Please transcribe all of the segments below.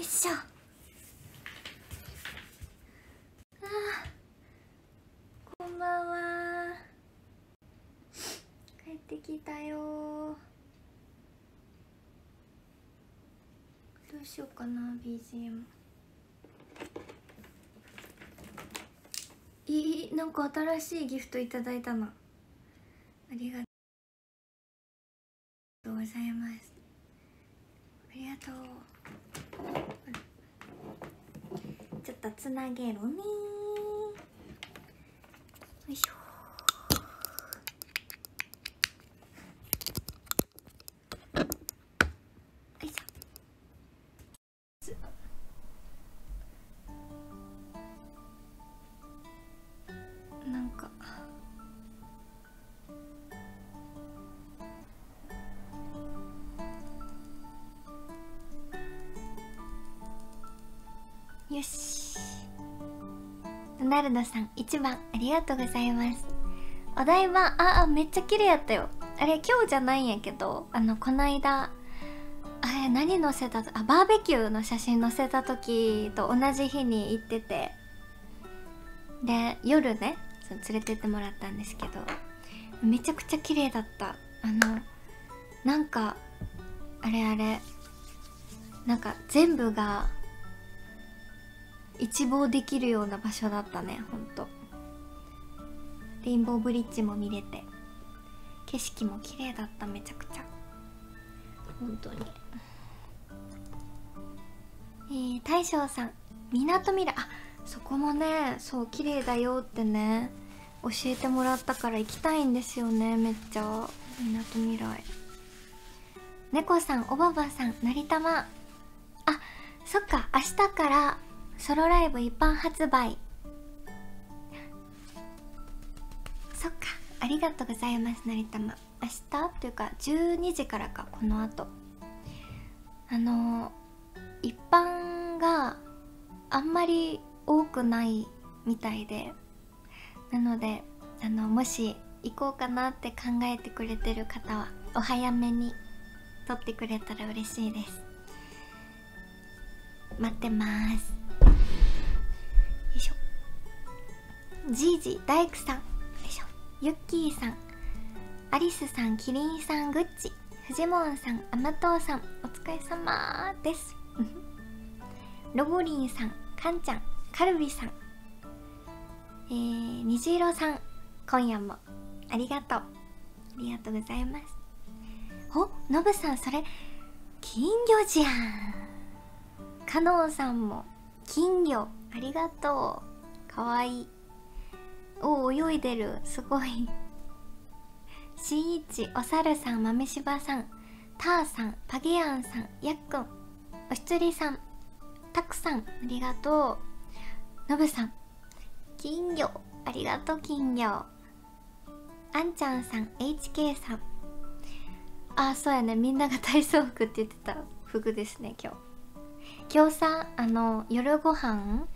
いしょ。こんばんは。帰ってきたよ。どうしようかな BGM。なんか新しいギフトいただいたな。ありがとうございます。ありがとう。ちょっとつなげるね。よいしょ。よいしょ。なんかよし。ドナルドさん1番ありがとうございます。お題はめっちゃ綺麗やったよ。あれ今日じゃないんやけど、こないだ何載せたバーベキューの写真載せた時と同じ日に行ってて、で夜ね連れてってもらったんですけど、めちゃくちゃ綺麗だった。なんかあれなんか全部が一望できるような場所だったね。ほんとレインボーブリッジも見れて、景色も綺麗だった。めちゃくちゃ本当に。大将さんみなとみらい、そこもねそう綺麗だよってね教えてもらったから行きたいんですよね。めっちゃみなとみらい。猫さんおばばさんなりたま、そっか明日からソロライブ一般発売。そっかありがとうございますなりたま。明日というか12時からか。この後一般があんまり多くないみたいで、なのでもし行こうかなって考えてくれてる方はお早めに撮ってくれたら嬉しいです。待ってます。よいしょ。じいじ大工さん、よいしょ。ゆっきーさん、アリスさん、キリンさん、グッチ、フジモンさん、アマトウさん、お疲れ様です。ロゴリンさん、カンちゃん、カルビさん、虹色さん、今夜もありがとう。ありがとうございます。ノブさんそれ金魚じゃん。カノンさんも金魚ありがとう。かわいい。泳いでる、すごい。しんいち、おさるさん、豆しばさん、ターさん、パゲアンさん、やっくん、おしつりさん、たくさんありがとう。のぶさん金魚ありがとう。金魚。あんちゃんさん、 HK さん、そうやね、みんなが体操服って言ってた服ですね。今日さ夜ご飯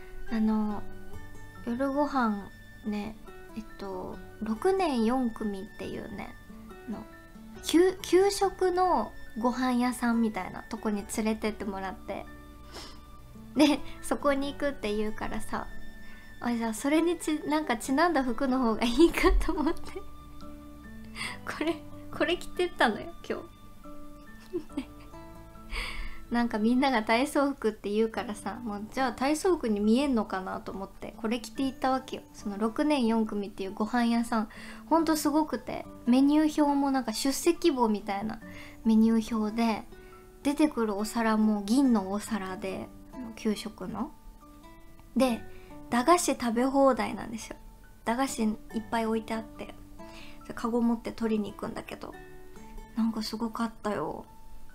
ね6年4組っていうね給食のご飯屋さんみたいなとこに連れてってもらって、でそこに行くって言うからさ、じゃあそれになんかちなんだ服の方がいいかと思ってこれ着てったのよ今日なんかみんなが体操服って言うからさ、もうじゃあ体操服に見えんのかなと思ってこれ着ていったわけよ。その6年4組っていうご飯屋さんほんとすごくて、メニュー表もなんか出席簿みたいなメニュー表で、出てくるお皿も銀のお皿で、給食ので駄菓子食べ放題なんですよ。駄菓子いっぱい置いてあって、カゴ持って取りに行くんだけど、なんかすごかったよ。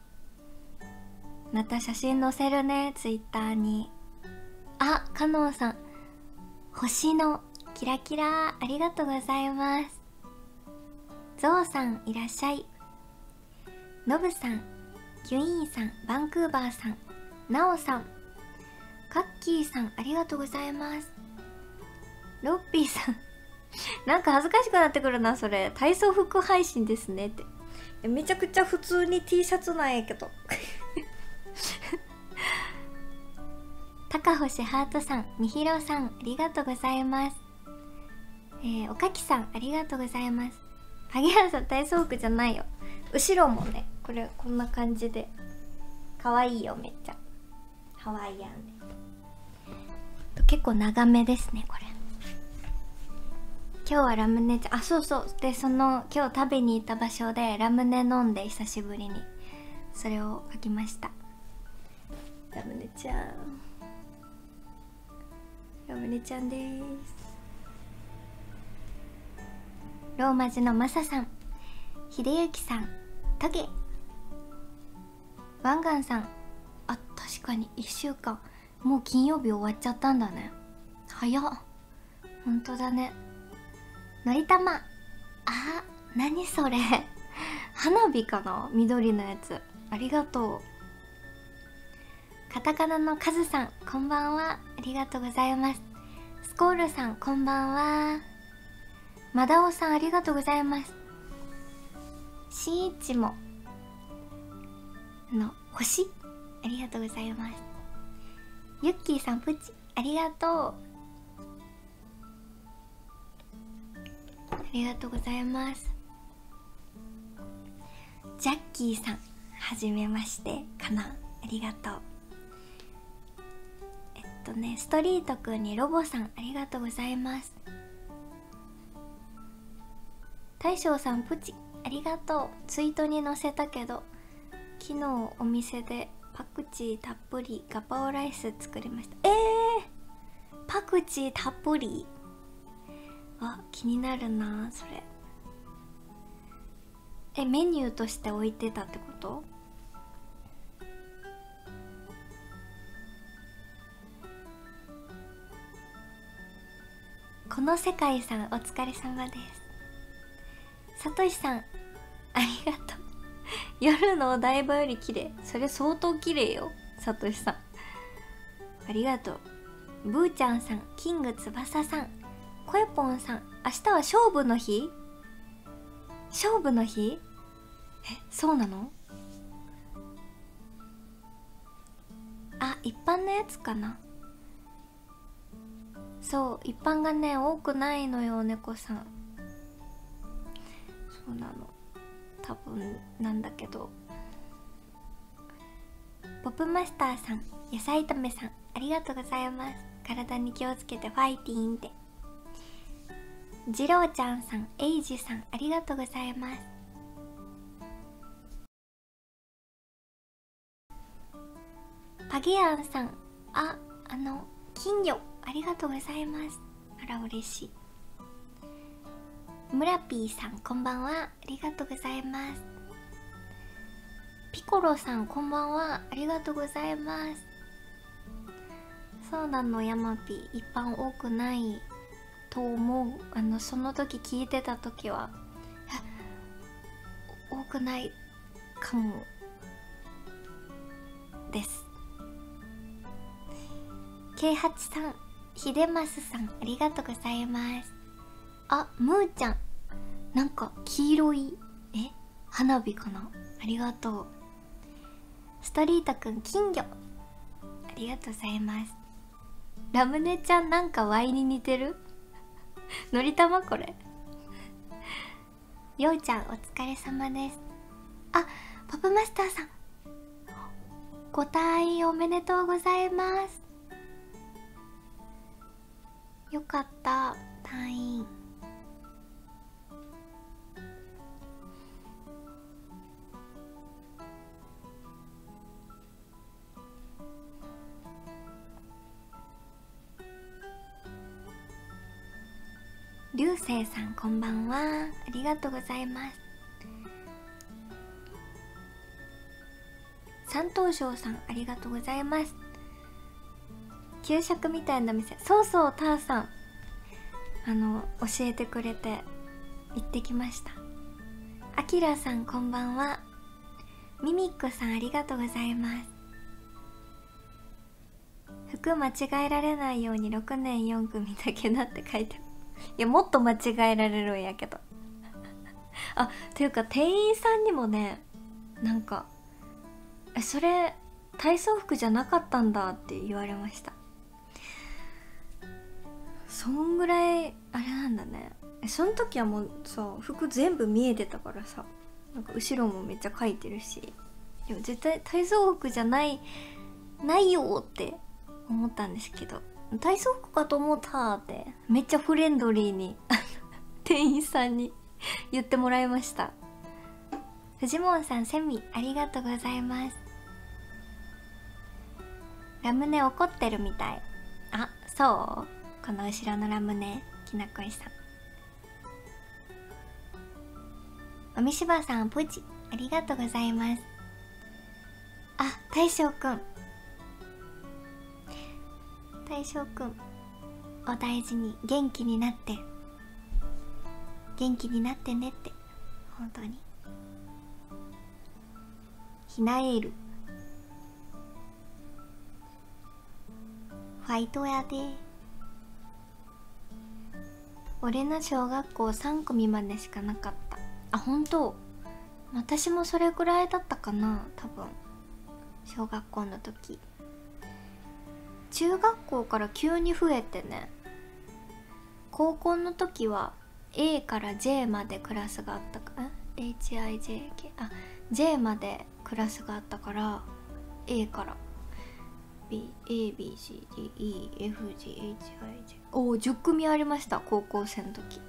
また写真載せるね、ツイッターに。カノンさん星のキラキラありがとうございます。ゾウさんいらっしゃい。ノブさん、キュイーンさん、バンクーバーさん、ナオさん、カッキーさんありがとうございます。ロッピーさんなんか恥ずかしくなってくるな、それ体操服配信ですねって。めちゃくちゃ普通に T シャツなんやけど高星ハートさん、みひろさん、ありがとうございます。おかきさん、ありがとうございます。萩原さん、体操服じゃないよ。後ろもね、これこんな感じでかわいいよ。めっちゃハワイアンで結構長めですねこれ。今日はラムネちゃん、あ、そうそう、でその今日食べに行った場所でラムネ飲んで、久しぶりにそれを書きました。ラムネちゃん、ラムネちゃんです。ローマ字のマサさん、秀幸さん、トゲワンガンさん、あ、確かに1週間、もう金曜日終わっちゃったんだね。早っ、ほんとだね。のりたま、あ、何それ花火かな、緑のやつ、ありがとう。カタカナのカズさん、こんばんは、ありがとうございます。スコールさん、こんばんは。マダオさん、ありがとうございます。しんいちもの星、ありがとうございます。ユッキーさん、プチ、ありがとう。ありがとうございます。ジャッキーさん、はじめましてかな、ありがとう。ストリートくんにロボさん、ありがとうございます。大将さん、プチ、ありがとう。ツイートに載せたけど、昨日お店でパクチーたっぷりガパオライス作りました。パクチーたっぷり、あ、気になるなそれ。メニューとして置いてたってこと？この世界さん、お疲れ様です。さとしさん、ありがとう。夜のお台場より綺麗。それ相当綺麗よ、さとしさん、ありがとう。ブーちゃんさん、キング翼さん、コエポンさん、明日は勝負の日？勝負の日？そうなの？あ、一般のやつかな。そう、一般がね多くないのよ、猫さん。そうなの、多分なんだけど。ポップマスターさん、野菜炒めさん、ありがとうございます。体に気をつけてファイティーンって。ジローちゃんさん、エイジさん、ありがとうございます。パゲアンさん、金魚、ありがとうございます。あら嬉しい。ムラピーさん、こんばんは、ありがとうございます。ピコロさん、こんばんは、ありがとうございます。そうなの、ヤマピー、一般多くないと思う。その時聞いてた時は多くないかもです。K8 さん、ひでますさん、ありがとうございます。あ、ムーちゃん、なんか黄色い花火かな、ありがとう。ストリートくん、金魚、ありがとうございます。ラムネちゃん、なんかワイに似てるのりたまこれようちゃん、お疲れ様です。あ、パプマスターさん、ご退院おめでとうございます。よかった、退院。流星さん、こんばんは、ありがとうございます。山東省さん、ありがとうございます。給食みたいな店、そうそう、ターさん教えてくれて行ってきました。あきらさん、こんばんは。ミミックさん、ありがとうございます。服間違えられないように6年4組だけなって書いてある。いや、もっと間違えられるんやけどあ、ていうか店員さんにもね、なんかそれ体操服じゃなかったんだって言われました。 そんぐらいあれなんだね。その時はもうさ服全部見えてたからさ、なんか後ろもめっちゃ描いてるし、でも絶対体操服じゃないよって思ったんですけど、体操服かと思ったってめっちゃフレンドリーに店員さんに言ってもらいました。フジモンさん、セミありがとうございます。ラムネ怒ってるみたい。あ、そう、この後ろのラムネ、きなこいさん。おみしばさん、プチありがとうございます。あ、大将くん、大将くんお大事に、元気になってねって、本当に。ひなえるファイトやで。俺の小学校3組までしかなかった。あ、本当。私もそれくらいだったかな、多分。小学校の時。中学校から急に増えてね。高校の時は A から J までクラスがあったか、HIJK、 あ、J までクラスがあったから、 A から ABCDEFGHIJ、 おお、10組ありました。高校生の時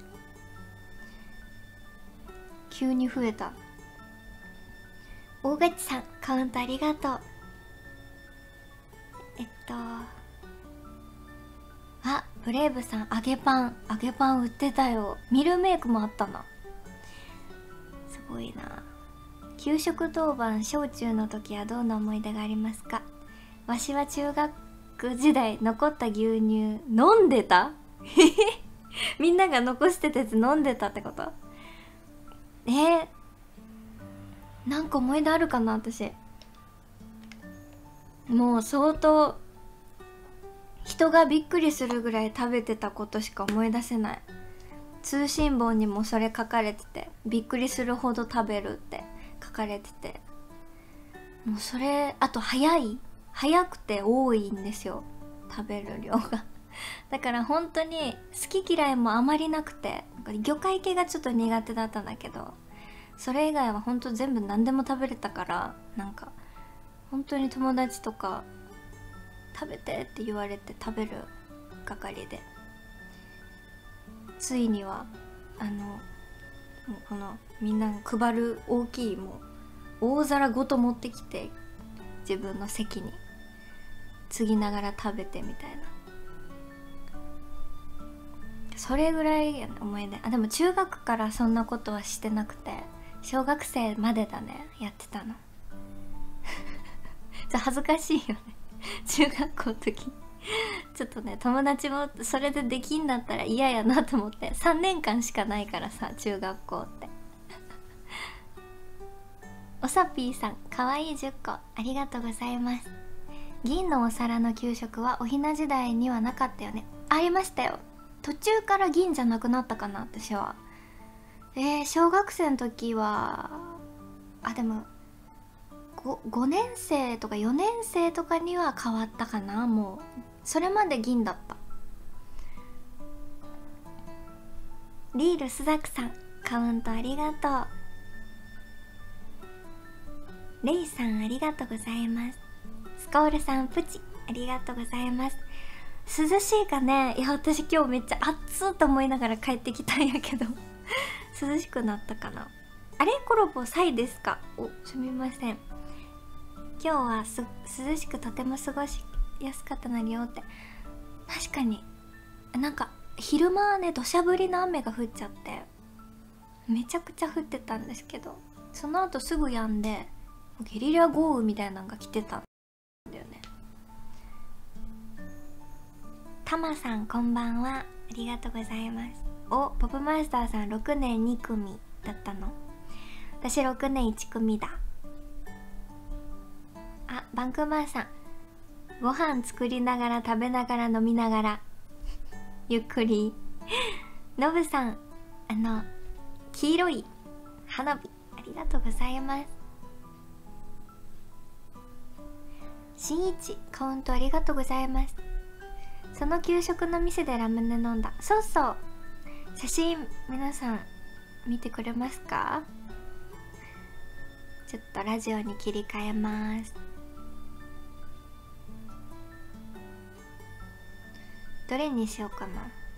急に増えた。大勝さん、カウントありがとう。あ、ブレイブさん、揚げパン売ってたよ。ミルメイクもあったな。すごいな。給食当番小中の時はどんな思い出がありますか？わしは中学時代残った牛乳飲んでたみんなが残してたやつ飲んでたってこと？なんか思い出あるかな私。もう相当人がびっくりするぐらい食べてたことしか思い出せない。通信簿にもそれ書かれてて、びっくりするほど食べるって書かれてて、もうそれ、あと早くて多いんですよ、食べる量がだから本当に好き嫌いもあまりなくて、なんか魚介系がちょっと苦手だったんだけど、それ以外は本当全部何でも食べれたから、なんか本当に友達とか食べてって言われて食べる係で、ついにはもうこのみんなが配る大きいもう大皿ごと持ってきて、自分の席に継ぎながら食べてみたいな、それぐらいやね、思い出。あ、でも中学からそんなことはしてなくて、小学生までだね、やってたのじゃ恥ずかしいよね中学校の時ちょっとね、友達もそれでできんだったら嫌やなと思って。3年間しかないからさ、中学校っておさぴーさん、かわいい10個ありがとうございます。銀のお皿の給食はおひな時代にはなかったよね。ありましたよ。途中から銀じゃなくなったかな、私は。小学生の時は、あ、でも5年生とか4年生とかには変わったかな。もうそれまで銀だった。リールスザクさん、カウントありがとう。レイさん、ありがとうございます。スコールさん、プチありがとうございます。涼しいかね。いや、私今日めっちゃ暑っと思いながら帰ってきたんやけど涼しくなったかな。あれ、コロボサイですか？お、すみません。今日は涼しくとても過ごしやすかったなりよって。確かになんか昼間はね、土砂降りの雨が降っちゃってめちゃくちゃ降ってたんですけど、その後すぐ止んでゲリラ豪雨みたいなのが来てたんだよね。たまさん、こんばんは、ありがとうございます。お、ポップマイスターさん6年2組だったの。私6年1組だ。あ、バンクーバーさん、ご飯作りながら食べながら飲みながらゆっくりのぶさん、黄色い花火ありがとうございます。しんいち、カウントありがとうございます。 その給食の店でラムネ飲んだ。そうそう、写真皆さん見てくれますか？ちょっとラジオに切り替えます。どれにしようか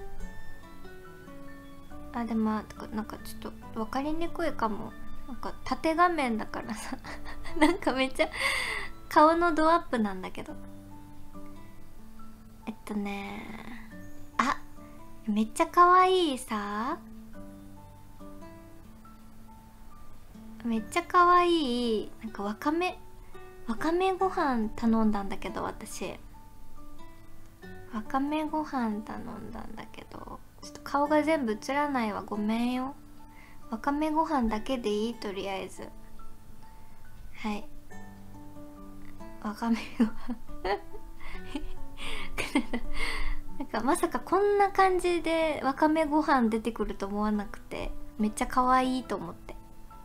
な。あ、でもなんかちょっと分かりにくいかも。なんか縦画面だからさなんかめっちゃ顔のドアップなんだけど。あ、めっちゃ可愛いさ、めっちゃ可愛い、なんかわかめご飯頼んだんだけど、私わかめご飯頼んだんだけど、ちょっと顔が全部映らないわ、ごめんよ。わかめご飯だけでいい、とりあえず。はい、わかめご飯なんかまさかこんな感じでわかめご飯出てくると思わなくて、めっちゃ可愛いと思って。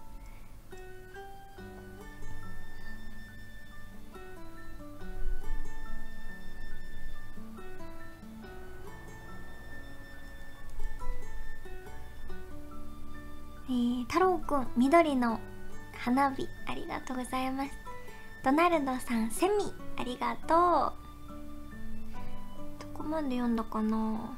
太郎くん、緑の花火ありがとうございます。ドナルドさん、セミありがとう。どこまで読んだかな。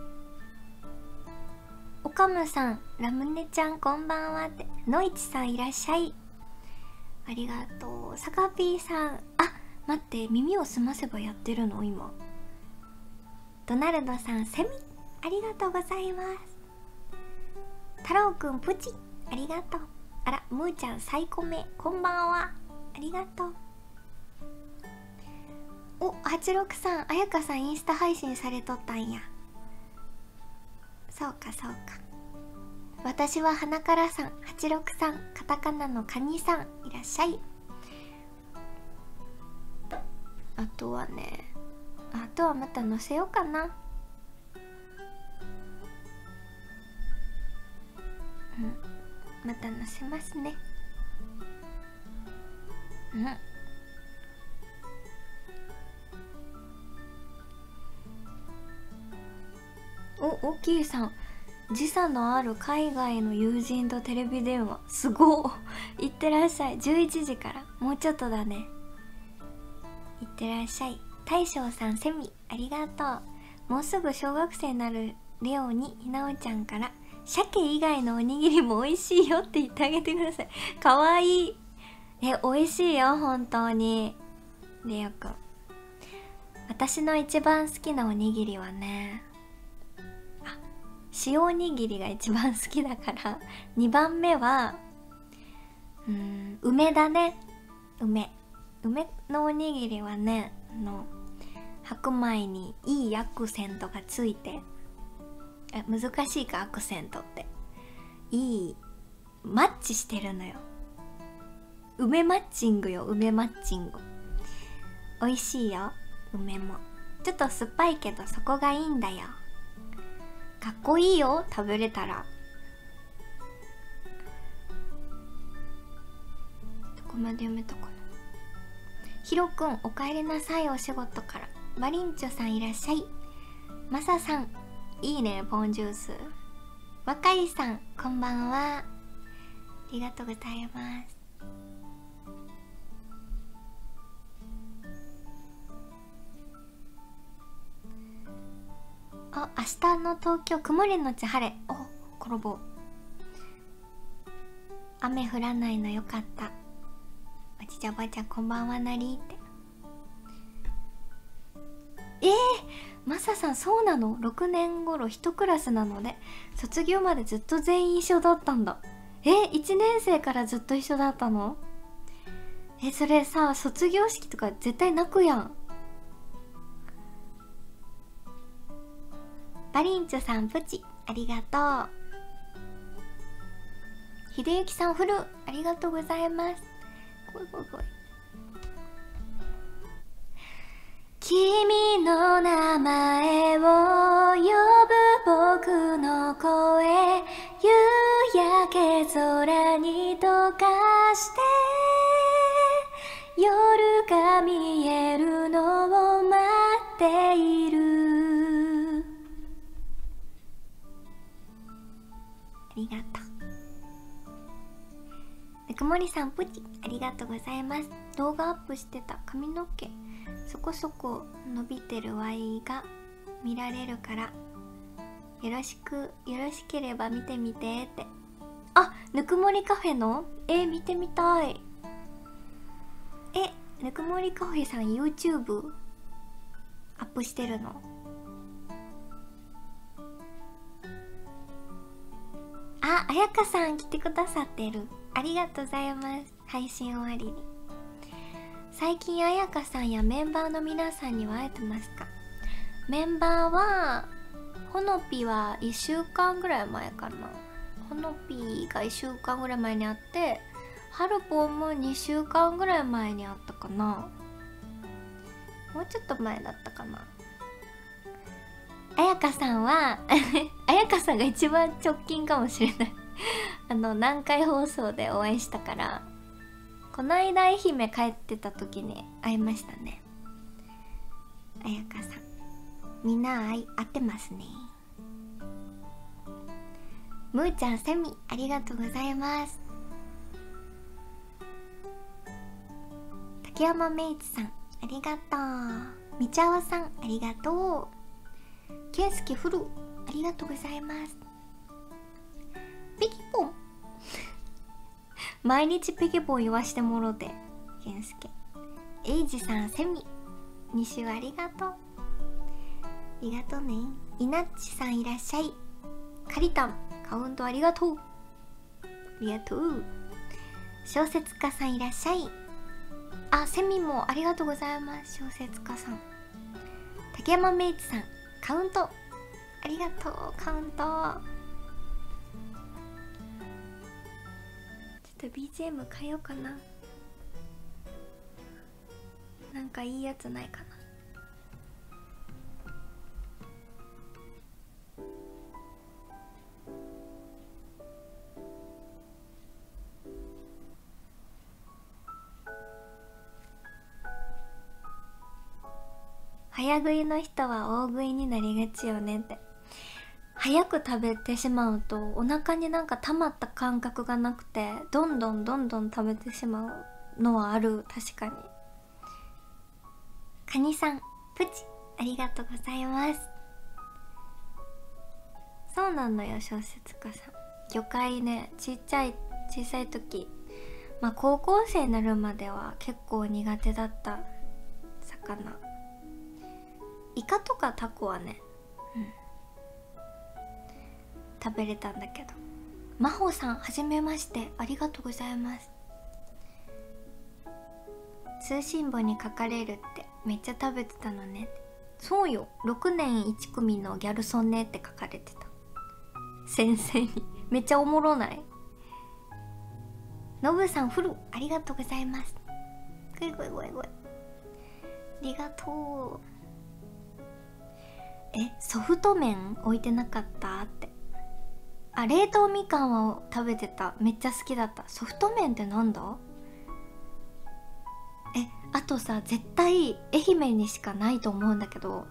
おかむさん、ラムネちゃんこんばんはって。のいちさんいらっしゃい、ありがとう。さかぴーさん、あ、待って、耳をすませばやってるの今。ドナルドさん、セミありがとうございます。太郎くん、プチありがとう。あら、むーちゃん、サイコメこんばんは、ありがとう。お、86さん、あやかさんインスタ配信されとったんや。そうかそうか。私は花からさん、86さん、カタカナのカニさんいらっしゃい。あとはね、あとはまた載せようかな。うん、また載せますね。うん、お、おきいさん、時差のある海外の友人とテレビ電話、すごい。いってらっしゃい。11時からもうちょっとだね。いってらっしゃい。大将さん、セミありがとう。もうすぐ小学生になるレオにひなおちゃんから、鮭以外のおにぎりも美味しいよって言ってあげてください。かわいい。美味しいよ本当に。レオくん、私の一番好きなおにぎりはね、塩おにぎりが一番好きだから、2番目は梅だね。梅のおにぎりはね、白米にいいアクセントがついて、難しいか、アクセントっていいマッチしてるのよ。梅マッチングよ、梅マッチング。美味しいよ、梅も。ちょっと酸っぱいけどそこがいいんだよ。かっこいいよ、食べれたら。どこまで読めたかな。ひろくん、おかえりなさい、お仕事から。マリンチョさんいらっしゃい。マサさん、いいね、ポンジュース。若いさん、こんばんは、ありがとうございます。あ、明日の東京曇りのち晴れ。お、転ぼう。雨降らないのよかった。おじいちゃんおばあちゃんこんばんはなりって。マサさん、そうなの。6年頃一クラスなので卒業までずっと全員一緒だったんだ。1年生からずっと一緒だったの？それさ、卒業式とか絶対泣くやん。バリンチョさん、プチありがとう。ひでゆきさん、フルありがとうございます。ごいごいごい。君の名前を呼ぶ僕の声、夕焼け空に溶かして夜が見えるのを待っている。 もりさんプチありがとうございます。動画アップしてた髪の毛そこそこ伸びてるワイが見られるからよろしければ見てみてって。あ、ぬくもりカフェの見てみたい。ぬくもりカフェさん YouTube アップしてるの？あ、あやかさん来てくださってる。ありがとうございます。配信終わりに。最近あやかさんやメンバーの皆さんには会えてますか？メンバーはほのぴは1週間ぐらい前かな。ほのぴが1週間ぐらい前に会って、はるぽんも2週間ぐらい前に会ったかな。もうちょっと前だったかな。あやかさんはあやかさんが一番直近かもしれない南海放送でお会いしたから、この間愛媛帰ってた時に会いましたね。あやかさんみんな会ってますね。むーちゃんセミありがとうございます。竹山メイツさんありがとう。みちゃわさんありがとう。けんすけフルありがとうございます。ペキポン毎日ペケポン言わしてもろて。けんすけエイジさんセミ2週ありがとう。ありがとうね。いなっちさんいらっしゃい。かりたんカウントありがとう。ありがとう。小説家さんいらっしゃい。あ、セミもありがとうございます。小説家さん。竹山メイツさんカウントありがとう。カウントちょっと BGM 変えようかな。なんかいいやつないかな。早食いの人は大食いになりがちよねって。早く食べてしまうとお腹になんか溜まった感覚がなくてどんどん食べてしまうのはある。確かに。カニさんプチありがとうございます。そうなのよ小説家さん。魚介ね、小さい時、まあ高校生になるまでは結構苦手だった魚。イカとかタコはね、食べれたんだけど。まほさんはじめましてありがとうございます。通信簿に書かれるってめっちゃ食べてたのね。そうよ、6年1組のギャルソンねって書かれてた先生に。めっちゃおもろない？のぶさんフルありがとうございます。ごいありがとう。ソフト麺置いてなかったって。あ、冷凍みかんを食べてた。めっちゃ好きだった。ソフト麺ってなんだ？あとさ、絶対愛媛にしかないと思うんだけど、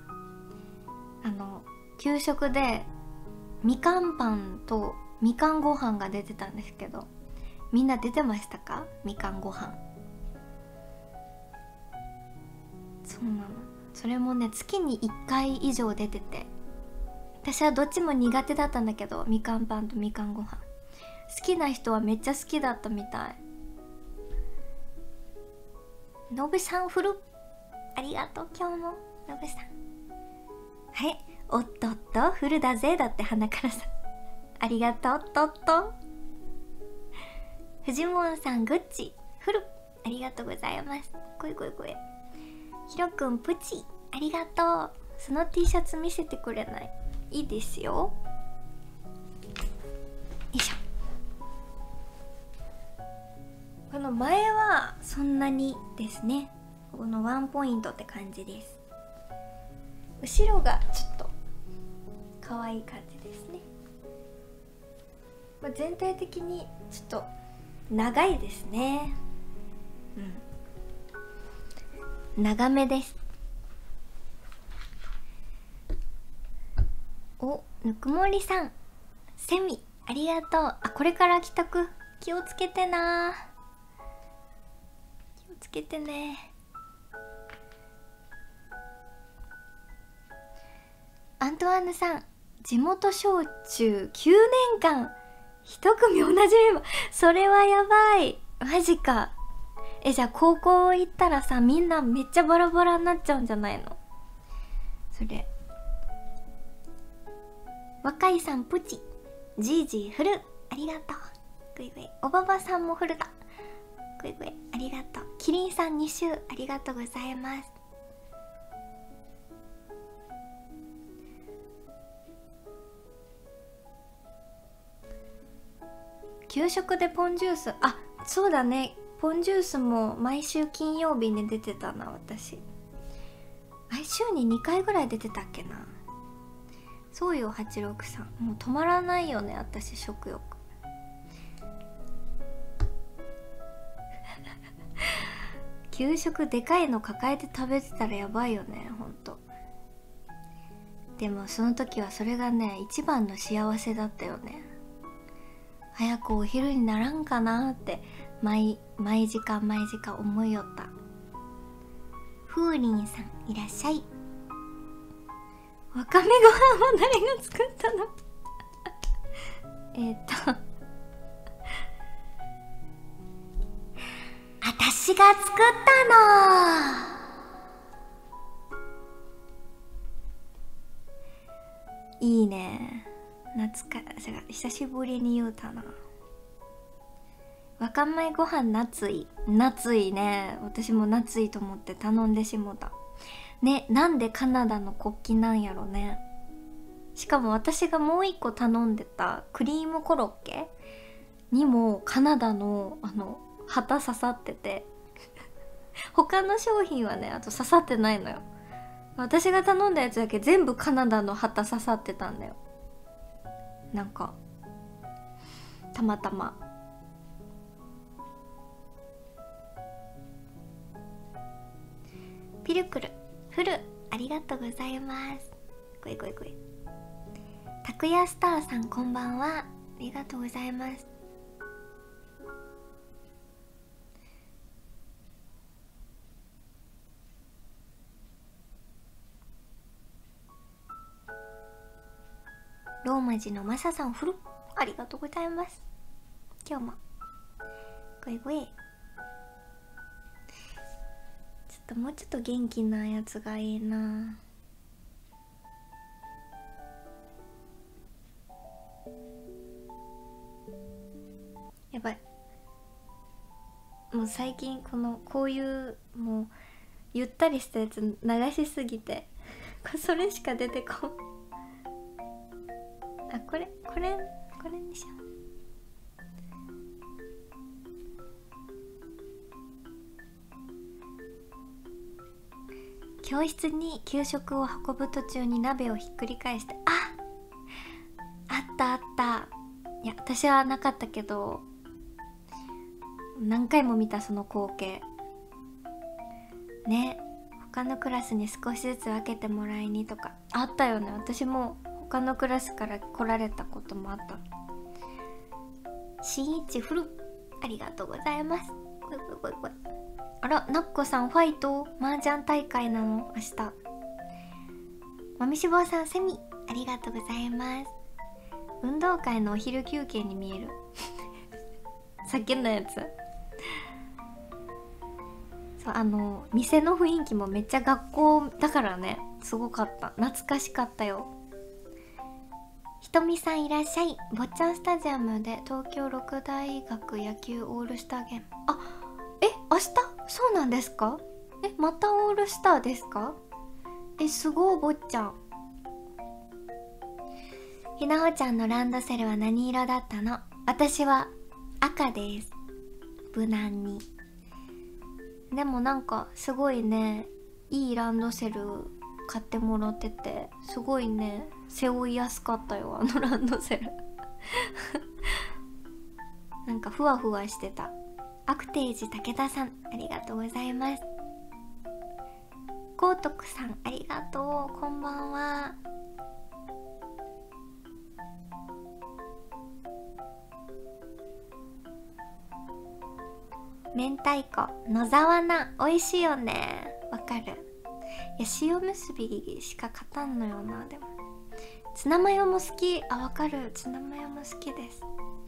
給食でみかんパンとみかんご飯が出てたんですけど、みんな出てましたか？みかんご飯。そうなの。それもね、月に1回以上出てて、私はどっちも苦手だったんだけど、みかんパンとみかんご飯好きな人はめっちゃ好きだったみたい。のぶさんフルありがとう。今日ものぶさん。はい、おっとっとフルだぜだって鼻からさんありがとう。とっとフジモンさんグッチフルありがとうございます。こいひろくんプチありがとう。その T シャツ見せてくれない？いいですよ。よいしょ。この前はそんなにですね。このワンポイントって感じです。後ろがちょっと可愛い感じですね。まあ、全体的にちょっと長いですね。長めです。お、ぬくもりさんセミありがとう。あ、これから帰宅気をつけてな。 つけてね。アントワーヌさん、地元小中9年間一組同じメンバー、それはやばい。マジか。じゃあ高校行ったらさ、みんなめっちゃバラバラになっちゃうんじゃないの？それ。若いさんプチ、じいじフル、ありがとう。グイグイ。おばばさんもフルだ。グイグイ、ありがとう。キリンさん2週ありがとうございます。給食でポンジュース、あ、そうだね、ポンジュースも毎週金曜日に出てたな。私週に2回ぐらい出てたっけな。そうよ863、もう止まらないよね私、食欲。給食でかいの抱えて食べてたらやばいよね、ほんと。でもその時はそれがね、一番の幸せだったよね。早くお昼にならんかなって毎時間思いよった。風鈴さんいらっしゃい。わかめご飯は誰が作ったの？私が作ったの。いいね、久しぶりに言うたな。わかめご飯夏いね。私も夏いと思って頼んでしもたね。なんでカナダの国旗なんやろね。しかも私がもう一個頼んでたクリームコロッケにもカナダの旗刺さってて他の商品はね、あと刺さってないのよ。私が頼んだやつだけ全部カナダの旗刺さってたんだよ。なんかたまたま。ピルクルフル、ありがとうございます。ごい。たくやスターさんこんばんは、ありがとうございます。ローマ字のマサさんフル、ありがとうございます。今日もごい。もうちょっと元気なやつがいいな。やばい、もう最近こういうもうゆったりしたやつ流しすぎてそれしか出てこん。あ、これにしよう。教室に給食を運ぶ途中に鍋をひっくり返して、あった。いや私はなかったけど何回も見たその光景ね。他のクラスに少しずつ分けてもらいにとかあったよね。私も他のクラスから来られたこともあった。しんいちフル、ありがとうございます。ごい。あら、なっこさんファイト麻雀大会なの明日。まみしぼうさんセミ、ありがとうございます。運動会のお昼休憩に見えるさっきのやつ。そう、店の雰囲気もめっちゃ学校だからね、すごかった。懐かしかったよ。ひとみさんいらっしゃい。坊ちゃんスタジアムで東京六大学野球オールスターゲーム。明日？そうなんですか？またオールスターですか？すごい。坊ちゃん。ひなほちゃんのランドセルは何色だったの？私は赤です。無難に。でもなんかすごいね、いいランドセル買ってもらってて、すごいね背負いやすかったよ、ランドセルなんかふわふわしてた。アクテージ武田さんありがとうございます。豪徳さんありがとう、こんばんは。 明太子野沢菜美味しいよね。わかる。いや塩むすびしか勝たんのよな。でもツナマヨも好き。あ、わかる。ツナマヨも好きです。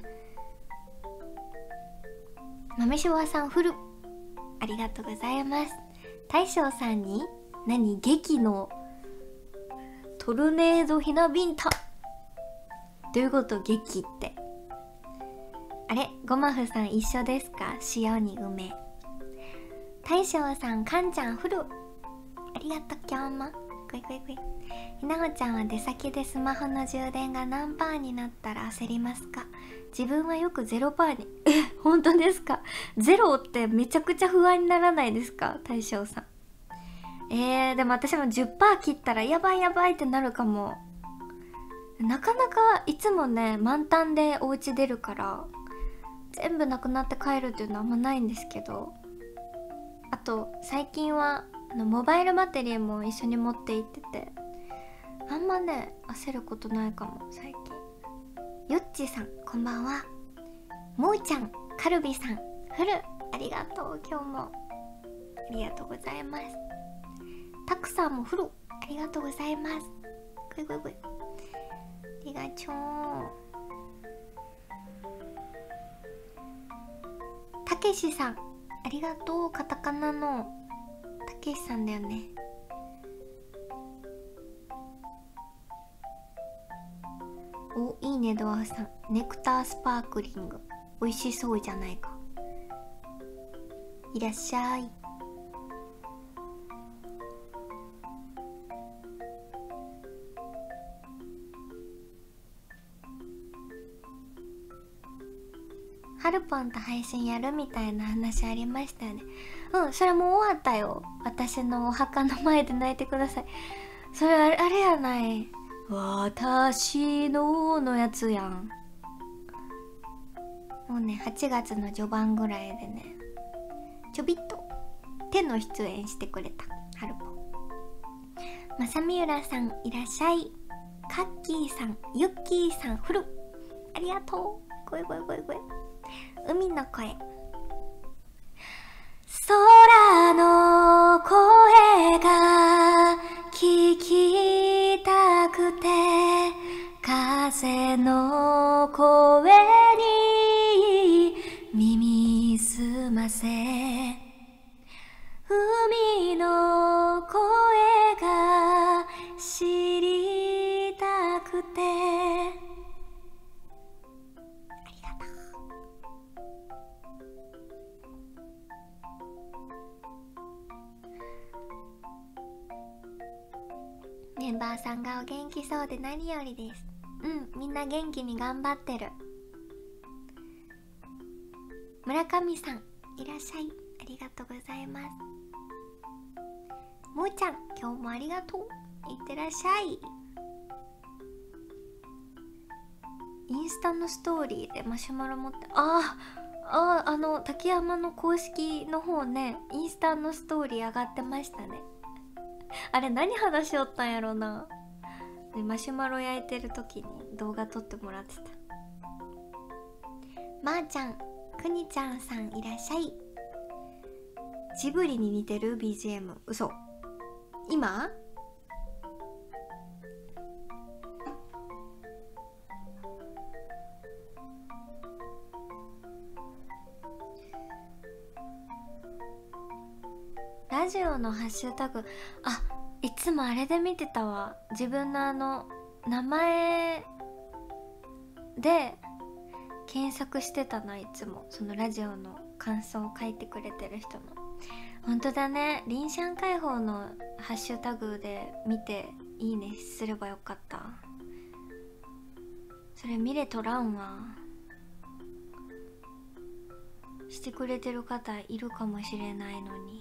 豆しょうさんフルありがとうございます。大将さんに何劇のトルネードひなびんたどういうこと？劇ってあれ、ゴマフさん一緒ですか？塩に梅。大将さん、かんちゃんフルありがとう。今日もグイグイグイ。ひなほちゃんは出先でスマホの充電が何パーになったら焦りますか？自分はよく0パーに。本当ですか？ゼロってめちゃくちゃ不安にならないですか？大将さん。でも私も10%切ったらやばいやばいってなるかも。なかなかいつもね満タンでお家出るから全部なくなって帰るっていうのはあんまないんですけど、あと最近はモバイルバテリーも一緒に持って行っててあんまね焦ることないかも最近。よっちさんこんばんは。もうちゃん、カルビさんフルありがとう。今日もありがとうございます。たくさんもフルありがとうございます。グイグイグイありがちょう。たけしさんありがとう。カタカナのたけしさんだよね。お、いいねドワーフさん。ネクタースパークリング美味しそうじゃないか。いらっしゃい。ハルポンと配信やるみたいな話ありましたよね。うん、それもう終わったよ。私のお墓の前で泣いてください。それあれやない。私のやつやん。もうね、8月の序盤ぐらいでね、ちょびっと手の出演してくれたハルポン。まさみうらさんいらっしゃい。カッキーさん、ユッキーさんフルありがとう。ごいごいごいごい。海の声。空の声が聞きたくて風の声に耳すませ海の声が知りたくてありがとう。メンバーさんがお元気そうで何よりです。うん、みんな元気に頑張ってる。村上さんいらっしゃい。ありがとうございます。もーちゃん今日もありがとう。いってらっしゃい。インスタのストーリーでマシュマロ持って竹山の公式の方ね、インスタのストーリー上がってましたね。あれ何話しよったんやろな。でマシュマロ焼いてる時に動画撮ってもらってた。まーちゃん、くにちゃんさんいらっしゃい。ジブリに似てる BGM。 嘘。今ラジオのハッシュタグ、いつもあれで見てたわ。自分の名前で検索してたな。いつもそのラジオの感想を書いてくれてる人の。ほんとだね、リンシャン解放のハッシュタグで見ていいねすればよかった。それ見れとらんわ。してくれてる方いるかもしれないのに。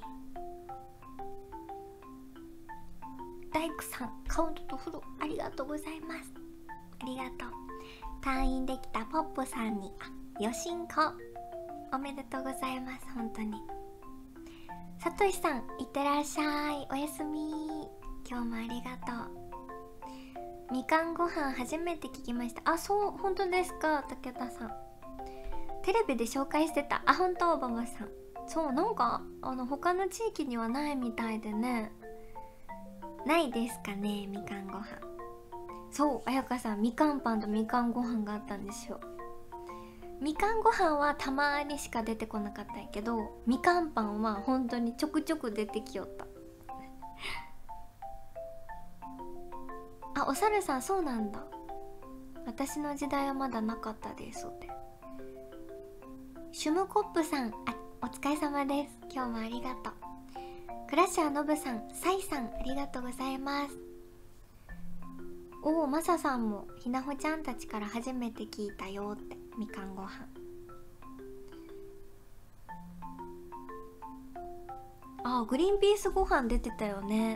大工さんカウントとフルありがとうございます。ありがとう。退院できたポップさんによしんこおめでとうございます。本当に。さとしさんいってらっしゃい。おやすみ。今日もありがとう。みかんご飯初めて聞きました。そう本当ですか。武田さんテレビで紹介してた。本当ババさんそう、なんか他の地域にはないみたいでね。ないですかね、みかんご飯。そう、あやかさん、みかんパンとみかんご飯があったんですよ。みかんご飯はたまにしか出てこなかったんやけど、みかんパンは本当にちょくちょく出てきよった。あ、おさるさん、そうなんだ。私の時代はまだなかったですって。シュムコップさん、お疲れ様です。今日もありがとう。クラッシャーのぶさん、サイさん、ありがとうございます。おお、マサさんもひなほちゃんたちから初めて聞いたよって。みかんご飯。あ、グリーンピースご飯出てたよね。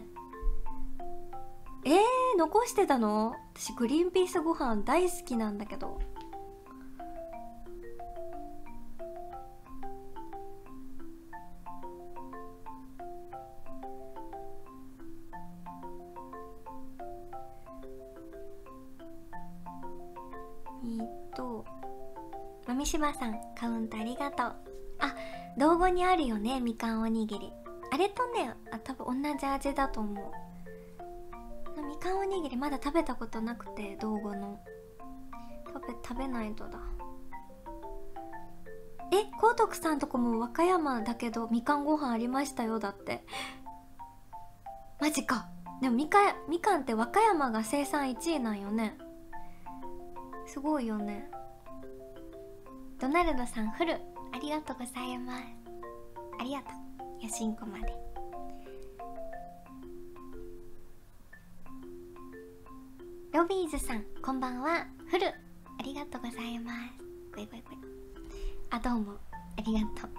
残してたの？私グリーンピースご飯大好きなんだけど。豆柴さん、カウントありがとう。あ、道後にあるよね、みかんおにぎり。あれとね、多分同じ味だと思う。みかんおにぎりまだ食べたことなくて、道後の。食べないとだ。光徳さんとこも和歌山だけどみかんご飯ありましたよ、だって。マジか。でもみかんって和歌山が生産1位なんよね。すごいよね。ドナルドさん、フルありがとうございます。ありがとう、よしんこまで。ロビーズさん、こんばんは。フルありがとうございます。ごいごいごい。あ、どうもありがとう。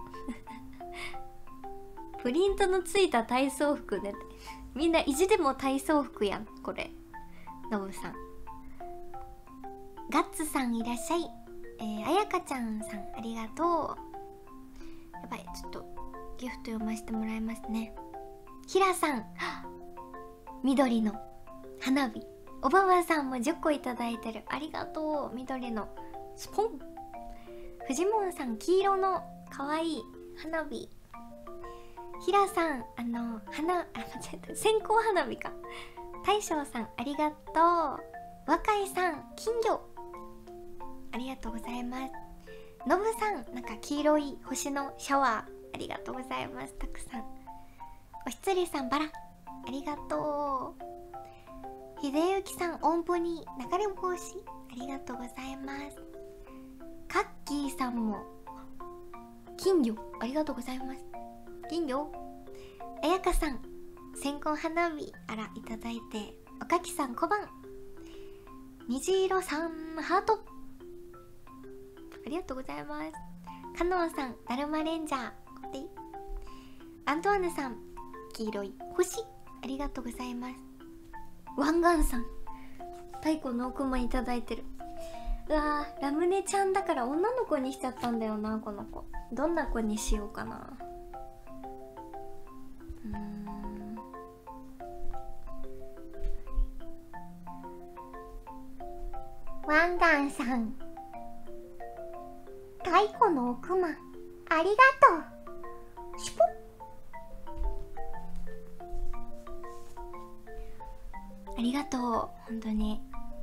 プリントのついた体操服で、みんな意地でも体操服やんこれ。ノブさん、ガッツさんいらっしゃい。あやかちゃんさん、ありがとう。やばい、ちょっとギフト読ませてもらいますね。ひらさん、緑の花火。おばばさんも10個いただいてる。ありがとう。緑のスポン。フジモンさん、黄色のかわいい花火。ひらさん、間違えた、線香花火か。大将さん、ありがとう。若井さん、金魚ありがとうございます。のぶさん、なんか黄色い星のシャワーありがとうございます。たくさん。おひつりさん、バラありがとう。ひでゆきさん、音符に流れ星ありがとうございます。カッキーさんも金魚ありがとうございます。金魚。あやかさん、線香花火あらいただいて。おかきさん、小判。虹色さん、ハートありがとうございます。かのんさん、だるまレンジャー。アントワーヌさん、黄色い星ありがとうございます。ワンガンさん、太鼓の奥もいただいてる。うわー、ラムネちゃんだから女の子にしちゃったんだよな、この子。どんな子にしようかな。ワンガンさん、太鼓の奥まありがとう。シュポッ。ありがとう、本当に。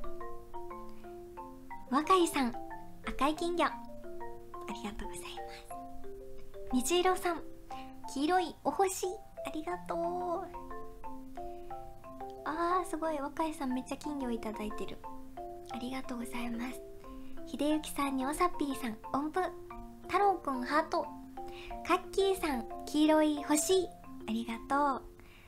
若井さん、赤い金魚ありがとうございます。虹色さん、黄色いお星ありがとう。すごい、若井さんめっちゃ金魚いただいてる。ありがとうございます。ひでゆきさんにおさぴーさん、音符。太郎くん、ハート。カッキーさん、黄色い星ありがと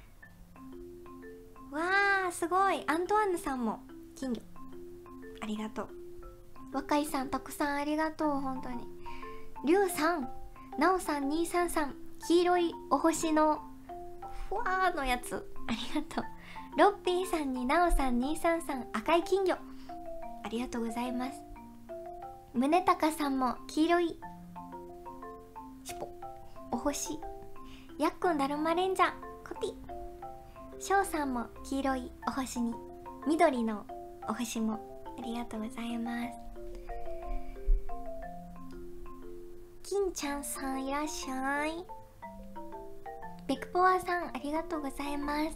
う。わー、すごい。アントワーヌさんも金魚ありがとう。若井さん、たくさんありがとう、本当に。りゅうさん、なおさん、233、黄色いお星のふわーのやつありがとう。ロッピーさんになおさん、233、赤い金魚ありがとうございます。宗隆さんも黄色いしぽお星。やっくん、だるまレンジャーコピー。しょうさんも黄色いお星に緑のお星もありがとうございます。 金ちゃんさんいらっしゃい。ベクポワさんありがとうございます。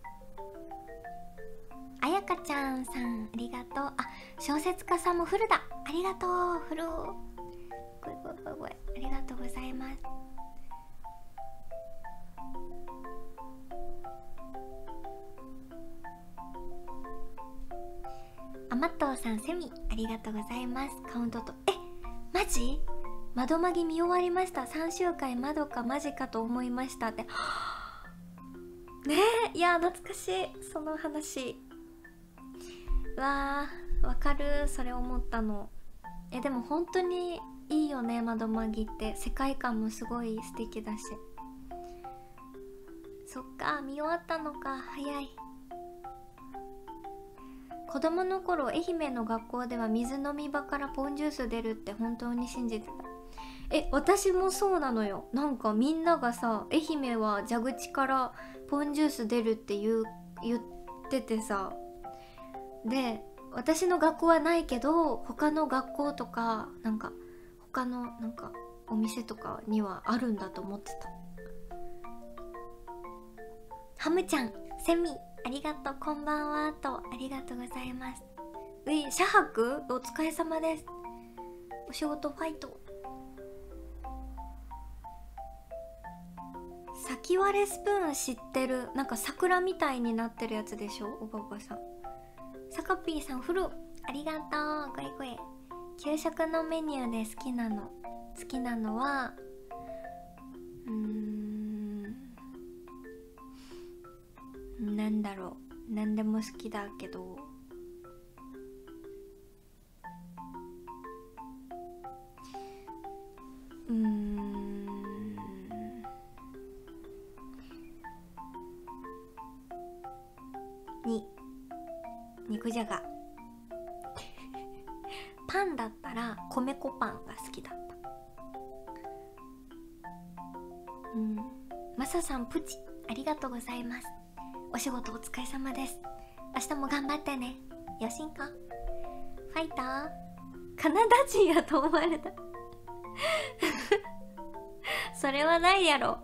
あやかちゃんさんありがとう。あ、小説家さんもフルだ、ありがとう。フルごいありがとうございます。あまっとうさんセミありがとうございます。カウントとマジ窓マギ見終わりました。3週間窓かマジかと思いましたってねえ、いや懐かしいその話。わーわかる、それ思ったの。でも本当にいいよね、窓マギって世界観もすごい素敵だし。そっか、見終わったのか、早い。子供の頃愛媛の学校では水飲み場からポンジュース出るって本当に信じてた。私もそうなのよ。なんかみんながさ、愛媛は蛇口からポンジュース出るって言っててさ、で私の学校はないけど他の学校とかなんか他のなんかお店とかにはあるんだと思ってた。ハムちゃんセミありがとう、こんばんはとありがとうございます。シャハクお疲れ様です。お仕事ファイト。先割れスプーン知ってる？なんか桜みたいになってるやつでしょ、おばばさん。サカピーさんフルありがとう。ごいごい。給食のメニューで好きなのはなんだろう、なんでも好きだけど肉じゃがパンだったら米粉パンが好きだった。マサさんプチありがとうございます。お仕事お疲れ様です。明日も頑張ってね。よしんかファイター。カナダ人やと思われたそれはないやろ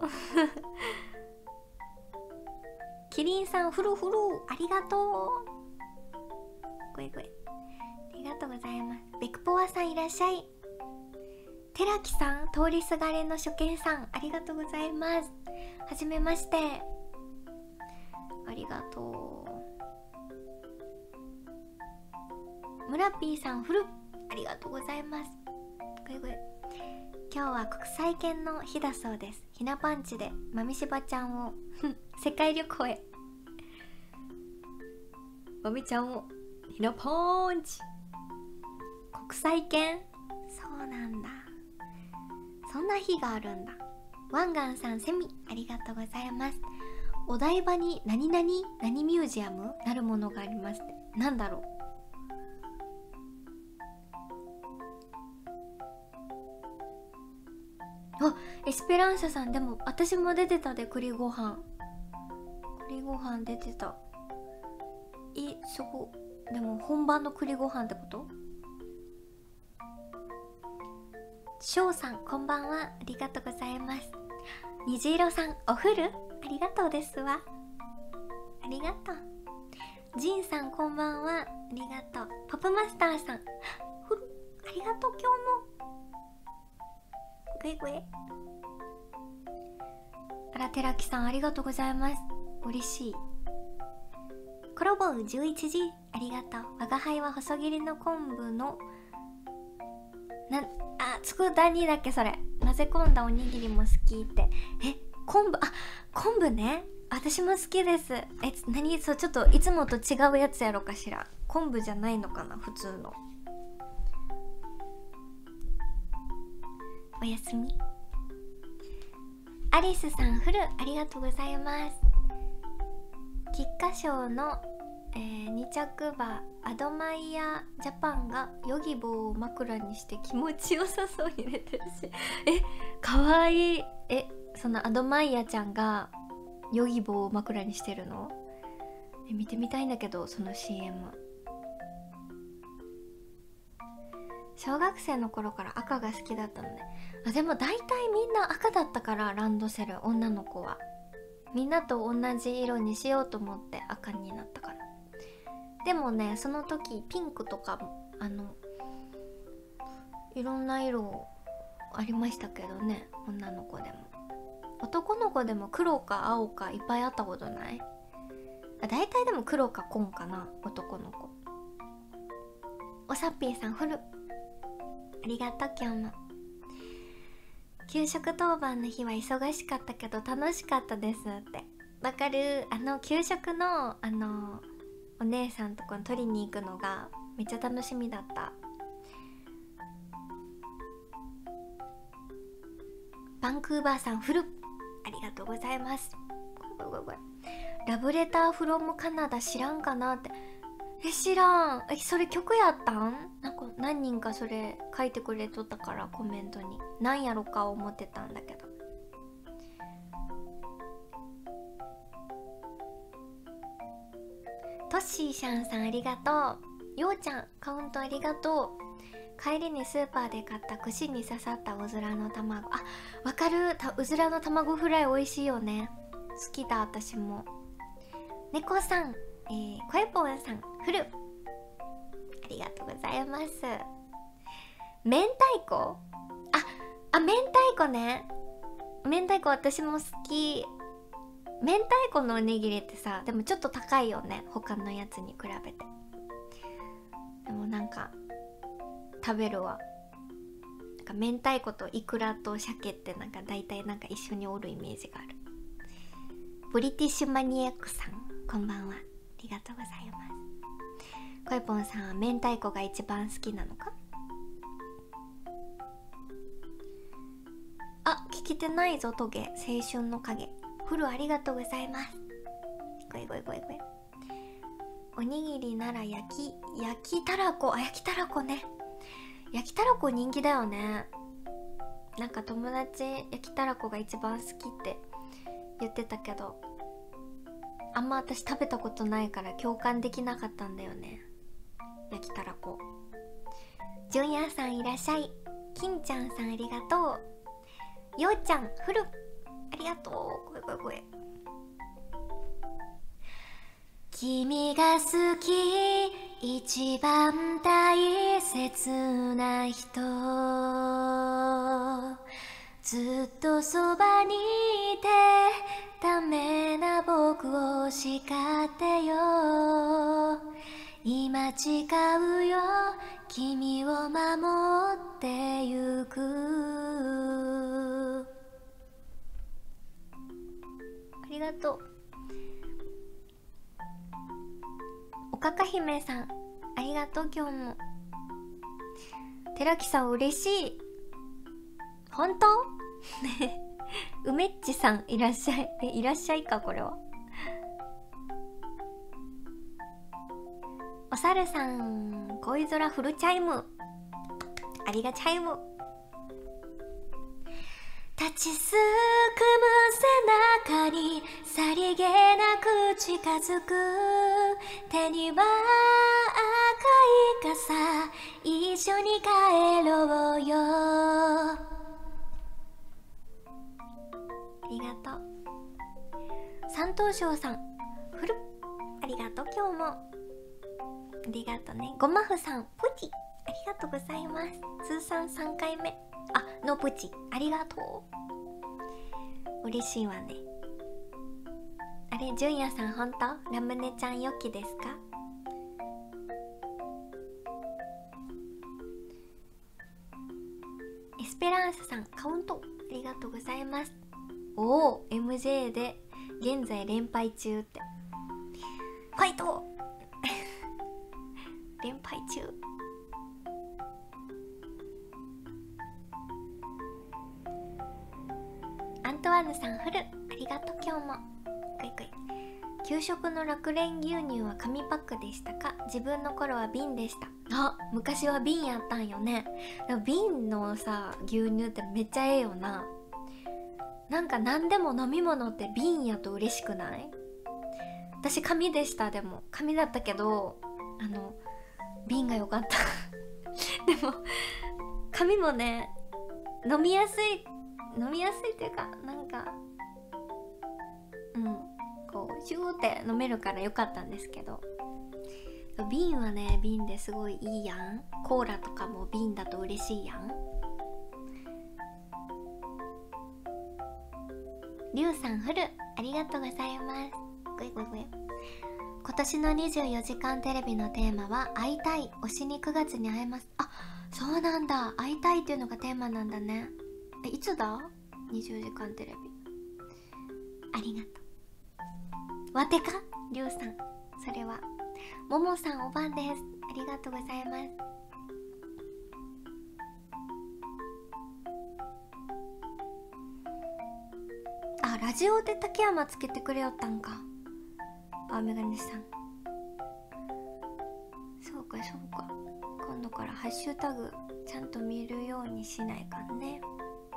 キリンさんフルフルありがとう。ごいごいありがとうございます。ベクポワさんいらっしゃい。寺木さん、通りすがりの初見さんありがとうございます。はじめまして、ありがとう。ムラピーさんフルありがとうございます。ごいごい。今日は国際犬の日だそうです。ひなパンチでまみしばちゃんを世界旅行へ。まみちゃんをひなパンチ。国際犬、そうなんだ、そんな日があるんだ。ワンガンさんセミありがとうございます。お台場に何ミュージアムなるものがありますって。なんだろう。あ、エスペランサさん、でも私も出てたで、栗ご飯出てた。そこでも本場の栗ご飯ってこと？しょうさんこんばんは、ありがとうございます。虹色さんお風呂ありがとうですわ。ありがとう。ジンさんこんばんは、ありがとう。ポップマスターさんふるありがとう。今日もグイグイ。あら、寺木さんありがとうございます。嬉しい。コロボウ11時ありがとう。我が輩は細切りの昆布の佃煮だっけそれ。混ぜ込んだおにぎりも好きって。昆布ね、私も好きです。何そう、ちょっといつもと違うやつやろかしら。昆布じゃないのかな、普通の。おやすみ。アリスさんフルありがとうございます。菊花賞の、2着馬アドマイヤージャパンがヨギボーを枕にして気持ちよさそうに寝てるしかわいい。そのアドマイヤちゃんがヨギボーを枕にしてるの？見てみたいんだけど、その CM。 小学生の頃から赤が好きだったのね。あ、でも大体みんな赤だったから、ランドセル、女の子はみんなと同じ色にしようと思って赤になったかな。でもね、その時ピンクとかいろんな色ありましたけどね、女の子でも。男の子でも黒か青かいっぱいあったことない？大体でも黒か紺かな、男の子。おさっぴーさん、フルありがとう。今日も給食当番の日は忙しかったけど楽しかったですって。わかる。給食のお姉さんとこに取りに行くのがめっちゃ楽しみだった。バンクーバーさん、フルありがとうございます。ラブレターフロムカナダ知らんかなって。知らん。それ曲やったん？なんか何人かそれ書いてくれとったから、コメントになんやろか思ってたんだけど。トッシーシャンさんありがとう。ようちゃんカウントありがとう。帰りにスーパーで買った串に刺さったうずらの卵。あ、わかる。うずらの卵フライ美味しいよね。好きだ、私も。猫さん、こえぽんさん、フルありがとうございます。明太子？明太子ね。明太子私も好き。明太子のおにぎりってさ、でもちょっと高いよね、他のやつに比べて。でもなんか食べるわ。なんか明太子とイクラと鮭ってなんか大体なんか一緒におるイメージがある。ブリティッシュマニアックさん、こんばんは、ありがとうございます。コイポンさんは明太子が一番好きなのか？あ、聞けてないぞトゲ。青春の影フルありがとうございます。ごいごいごいごい。おにぎりなら焼きたらこ。焼きたらこね。焼きたらこ人気だよね。なんか友達焼きたらこが一番好きって言ってたけど、あんま私食べたことないから共感できなかったんだよね、焼きたらこ。じゅんやさんいらっしゃい。金ちゃんさんありがとう。ようちゃんフルありがとう。ごえごえごえ。君が好き一番大切な人、ずっとそばにいてダメな僕を叱ってよ。今誓うよ、君を守ってゆく。ありがとう。おかか姫さんありがとう。今日も寺木さん嬉しい。本当？梅っちさんいらっしゃい。いらっしゃいか、これは。おさるさん恋空フルチャイムありがチャイム。立ちすくむ背中にさりげなく近づく。手には赤い傘、一緒に帰ろうよ。ありがとう。山東省さんフルありがとう。今日もありがとうね。ごまふさんプチありがとうございます。通算3回目のプチありがとう。嬉しいわね。あれ、じゅんやさんほんとラムネちゃんよきですか？エスペランスさんカウントありがとうございます。おお MJ で現在連敗中って。ファイト連敗中。アントワーヌさんフルありがとう。今日もグイグイ。給食の楽蓮牛乳は紙パックでしたか？自分の頃は瓶でした。昔は瓶やったんよね。でも瓶のさ牛乳ってめっちゃええよな。なんか何でも飲み物って瓶やと嬉しくない？私紙でした。でも紙だったけど瓶が良かったでも髪もね飲みやすいっていうか、なんかこうシューって飲めるからよかったんですけど、瓶はね瓶ですごいいいやん。コーラとかも瓶だと嬉しいやん。りゅうさんフルありがとうございます。ごいごいごい。今年の24時間テレビのテーマは会いたい、推しに9月に会えます。あ、そうなんだ、会いたいっていうのがテーマなんだね。いつだ24時間テレビ。ありがとう。わてかりゅうさん、それはももさんおばんです。ありがとうございます。あ、ラジオで竹山つけてくれよったんか。あ、メガネさん、そうかそうか。今度からハッシュタグちゃんと見るようにしないかんね。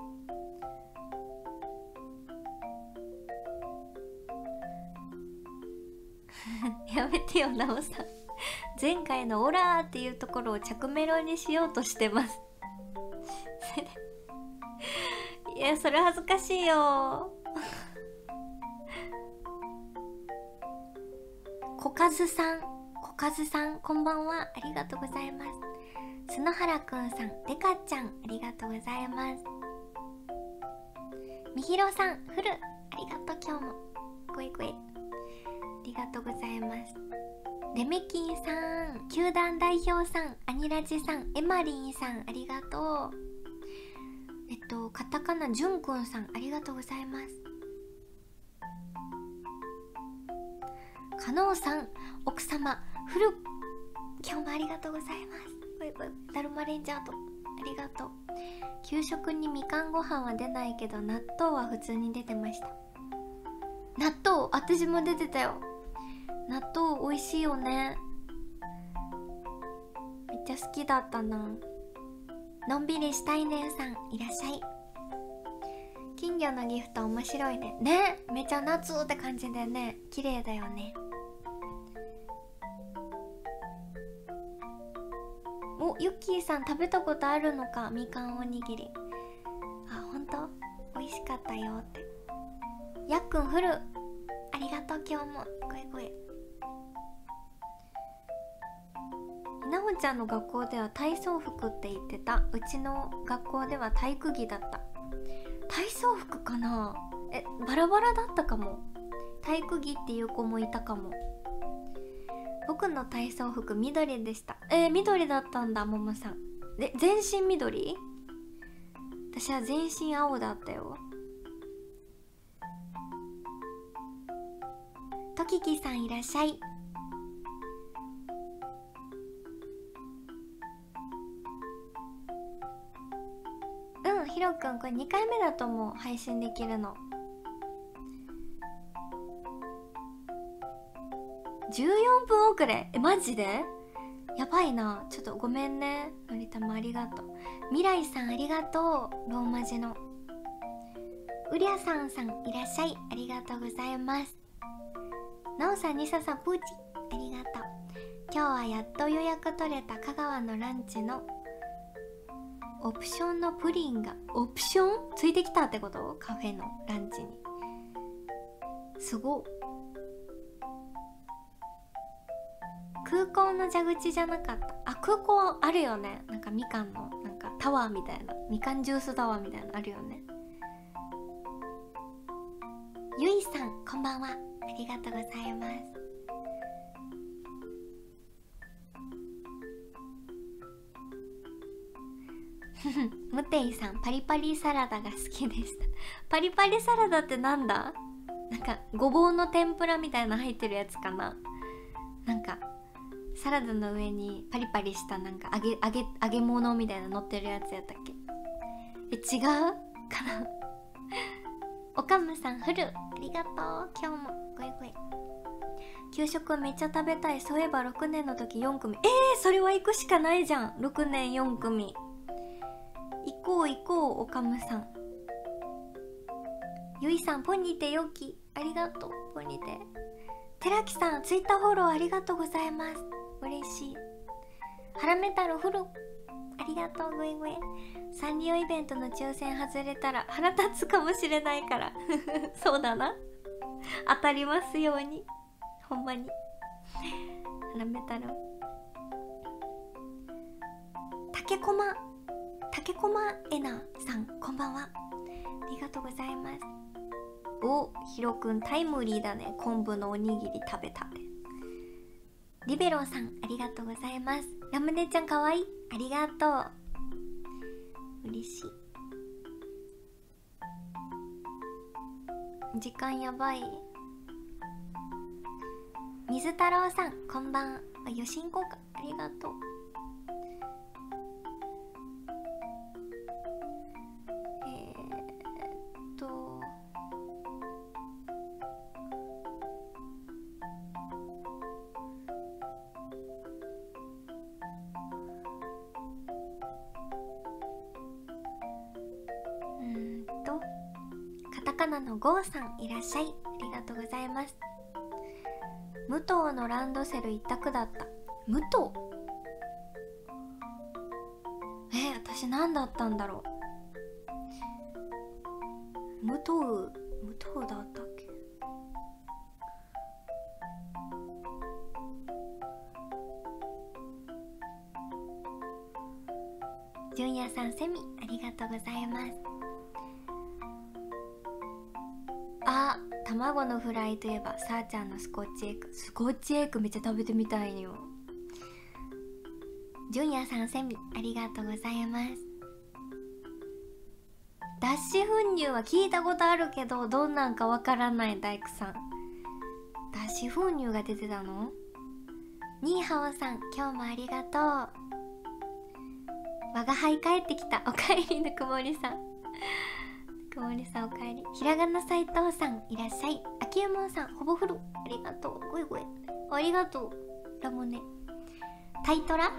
やめてよなおさん。前回のオラーっていうところを着メロにしようとしてますいや、それ恥ずかしいよ小和さん、こんばんは、ありがとうございます。角原くんさん、デカちゃん、ありがとうございます。みひろさん、フル、ありがとう、今日もごいごい、ありがとうございます。レメキンさん、球団代表さん、アニラジさん、エマリンさん、ありがとう。カタカナジュンくんさん、ありがとうございます。加納さん、奥様、フル、今日もありがとうございます。だるまレンジャーと、ありがとう。給食にみかんご飯は出ないけど納豆は普通に出てました。納豆、私も出てたよ。納豆美味しいよね。めっちゃ好きだったな。のんびりしたいねんさん、いらっしゃい。金魚のギフト面白いね。ね、めちゃ夏って感じでね、綺麗だよね。お、ユッキーさん、食べたことあるのか、みかんおにぎり。あ、ほんと美味しかったよって。やっくんフル、ありがとう、今日もごえごえ。なほちゃんの学校では体操服って言ってた。うちの学校では体育着だった。体操服かな。バラバラだったかも。体育着っていう子もいたかも。僕の体操服緑でした。緑だったんだ、ももさん。全身緑？私は全身青だったよ。とききさん、いらっしゃい。ひろくん、これ2回目だと思う、配信できるの。14分遅れ、マジでやばいな。ちょっとごめんね、のりたま、ありがとう。未来さん、ありがとう。ローマ字のうりゃさん、いらっしゃい、ありがとうございます。なおさん、にささん、プーチ、ありがとう。今日はやっと予約取れた香川のランチのオプションのプリンが、オプションついてきたってこと？カフェのランチに。すごっ。空港の蛇口じゃなかった。あ、空港あるよね。なんかみかんのなんかタワーみたいな、みかんジュースタワーみたいなのあるよね。ゆいさん、こんばんは、ありがとうございます。ムテイさん、パリパリサラダが好きでした。パリパリサラダってなんだ？なんかごぼうの天ぷらみたいな入ってるやつかな。なんかサラダの上にパリパリしたなんか揚げ物みたいな乗ってるやつやったっけ？違うかなおかむさん、フル、ありがとう。今日もごいごい。給食めっちゃ食べたい。そういえば6年の時4組。それは行くしかないじゃん。6年4組行こう、おかむさん。ゆいさん、ポニテよき、ありがとう。ポニテ。寺木さん、ツイッターフォローありがとうございます。嬉しい。ハラメタルフル、ありがとうグイグイ。サンリオイベントの抽選外れたら腹立つかもしれないからそうだな、当たりますように、ほんまに。ラメ太郎、竹駒えなさん、こんばんは、ありがとうございます。お、ひろくんタイムリーだね、昆布のおにぎり食べたで。リベロさん、ありがとうございます。ラムネちゃんかわいい、ありがとう、嬉しい。時間やばい。水太郎さん、こんばん。あ、よしんこか、ありがとう。カタカナのゴーさん、いらっしゃい、ありがとうございます。武藤のランドセル一択だった。武藤、私何だったんだろう。武藤だったっけ。純也さん、セミ、ありがとうございます。あ、卵のフライといえばさあちゃんのスコッチエッグめっちゃ食べてみたいよ。純也さん、セミ、ありがとうございます。脱脂粉乳は聞いたことあるけどどんなんかわからない。大工さん、脱脂粉乳が出てたの。ニーハオさん、今日もありがとう。我が輩帰ってきた、おかえりぬくもりさん、くもりさんおかえり。ひらがな斎藤さん、いらっしゃい。あきゆもんさん、ほぼフル、ありがとう。ごいごい、ありがとう。ラモネタイトラ、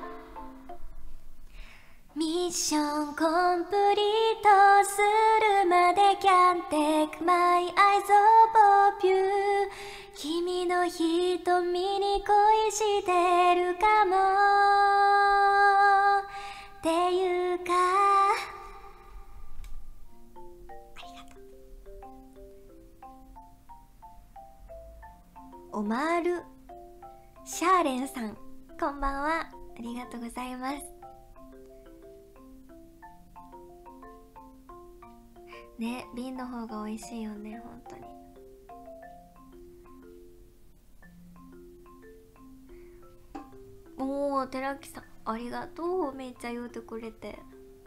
ミッションコンプリートするまで Can't take my eyes off you。 君の瞳に恋してるかもっていうか、オマールシャーレンさん、こんばんは、ありがとうございます。ね、瓶の方が美味しいよね、本当に。おー、寺木さん、ありがとう、めっちゃ言うてくれて。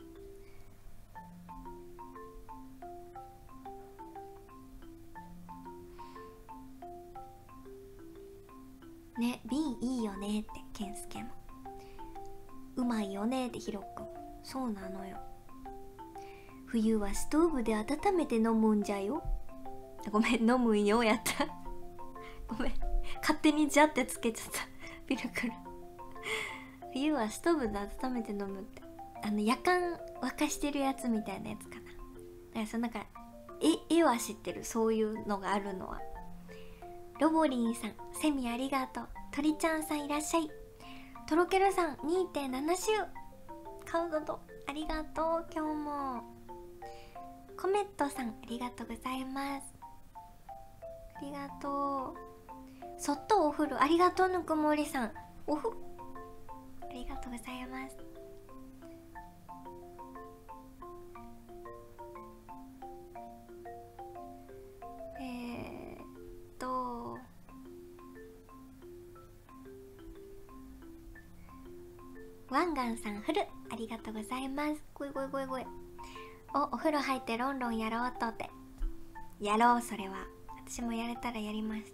ね、瓶いいよねって健介も、うまいよねってひろくん、そうなのよ。冬はストーブで温めて飲むんじゃよ。ごめん、飲むんよやったごめん、勝手にじゃってつけちゃったビルクル冬はストーブで温めて飲むって、夜間沸かしてるやつみたいなやつかな。だからその中絵は知ってる、そういうのがあるのは。ロボリンさん、セミありがとう。鳥ちゃんさん、いらっしゃい。とろけるさん 2.7 週カウントありがとう。今日もコメットさん、ありがとうございます。ありがとう。そっとお風呂、ありがとう。ぬくもりさん、おふ、ありがとうございます。ワンガンさん、フル、ありがとうございます。ごいごいごいごい。お風呂入ってロンロンやろうとって。やろう、それは私もやれたらやります。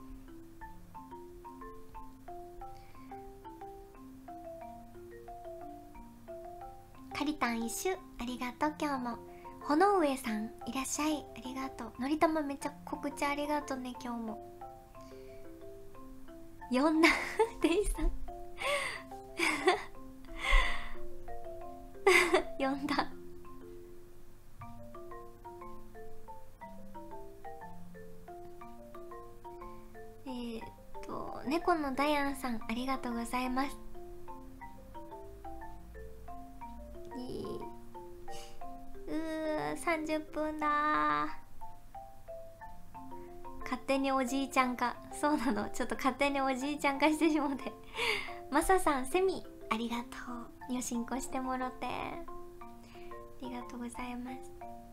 カリタン一周、ありがとう。今日も炎上さん、いらっしゃい、ありがとう。のりたまめっちゃ告知ありがとうね。今日も呼んだデイさん呼んだ。猫のダヤンさん、ありがとうございます。 30分だ。勝手におじいちゃん化。そうなの、ちょっと勝手におじいちゃん化してしもて。マサさん、セミありがとう。よしんこしてもろてありがとうございます。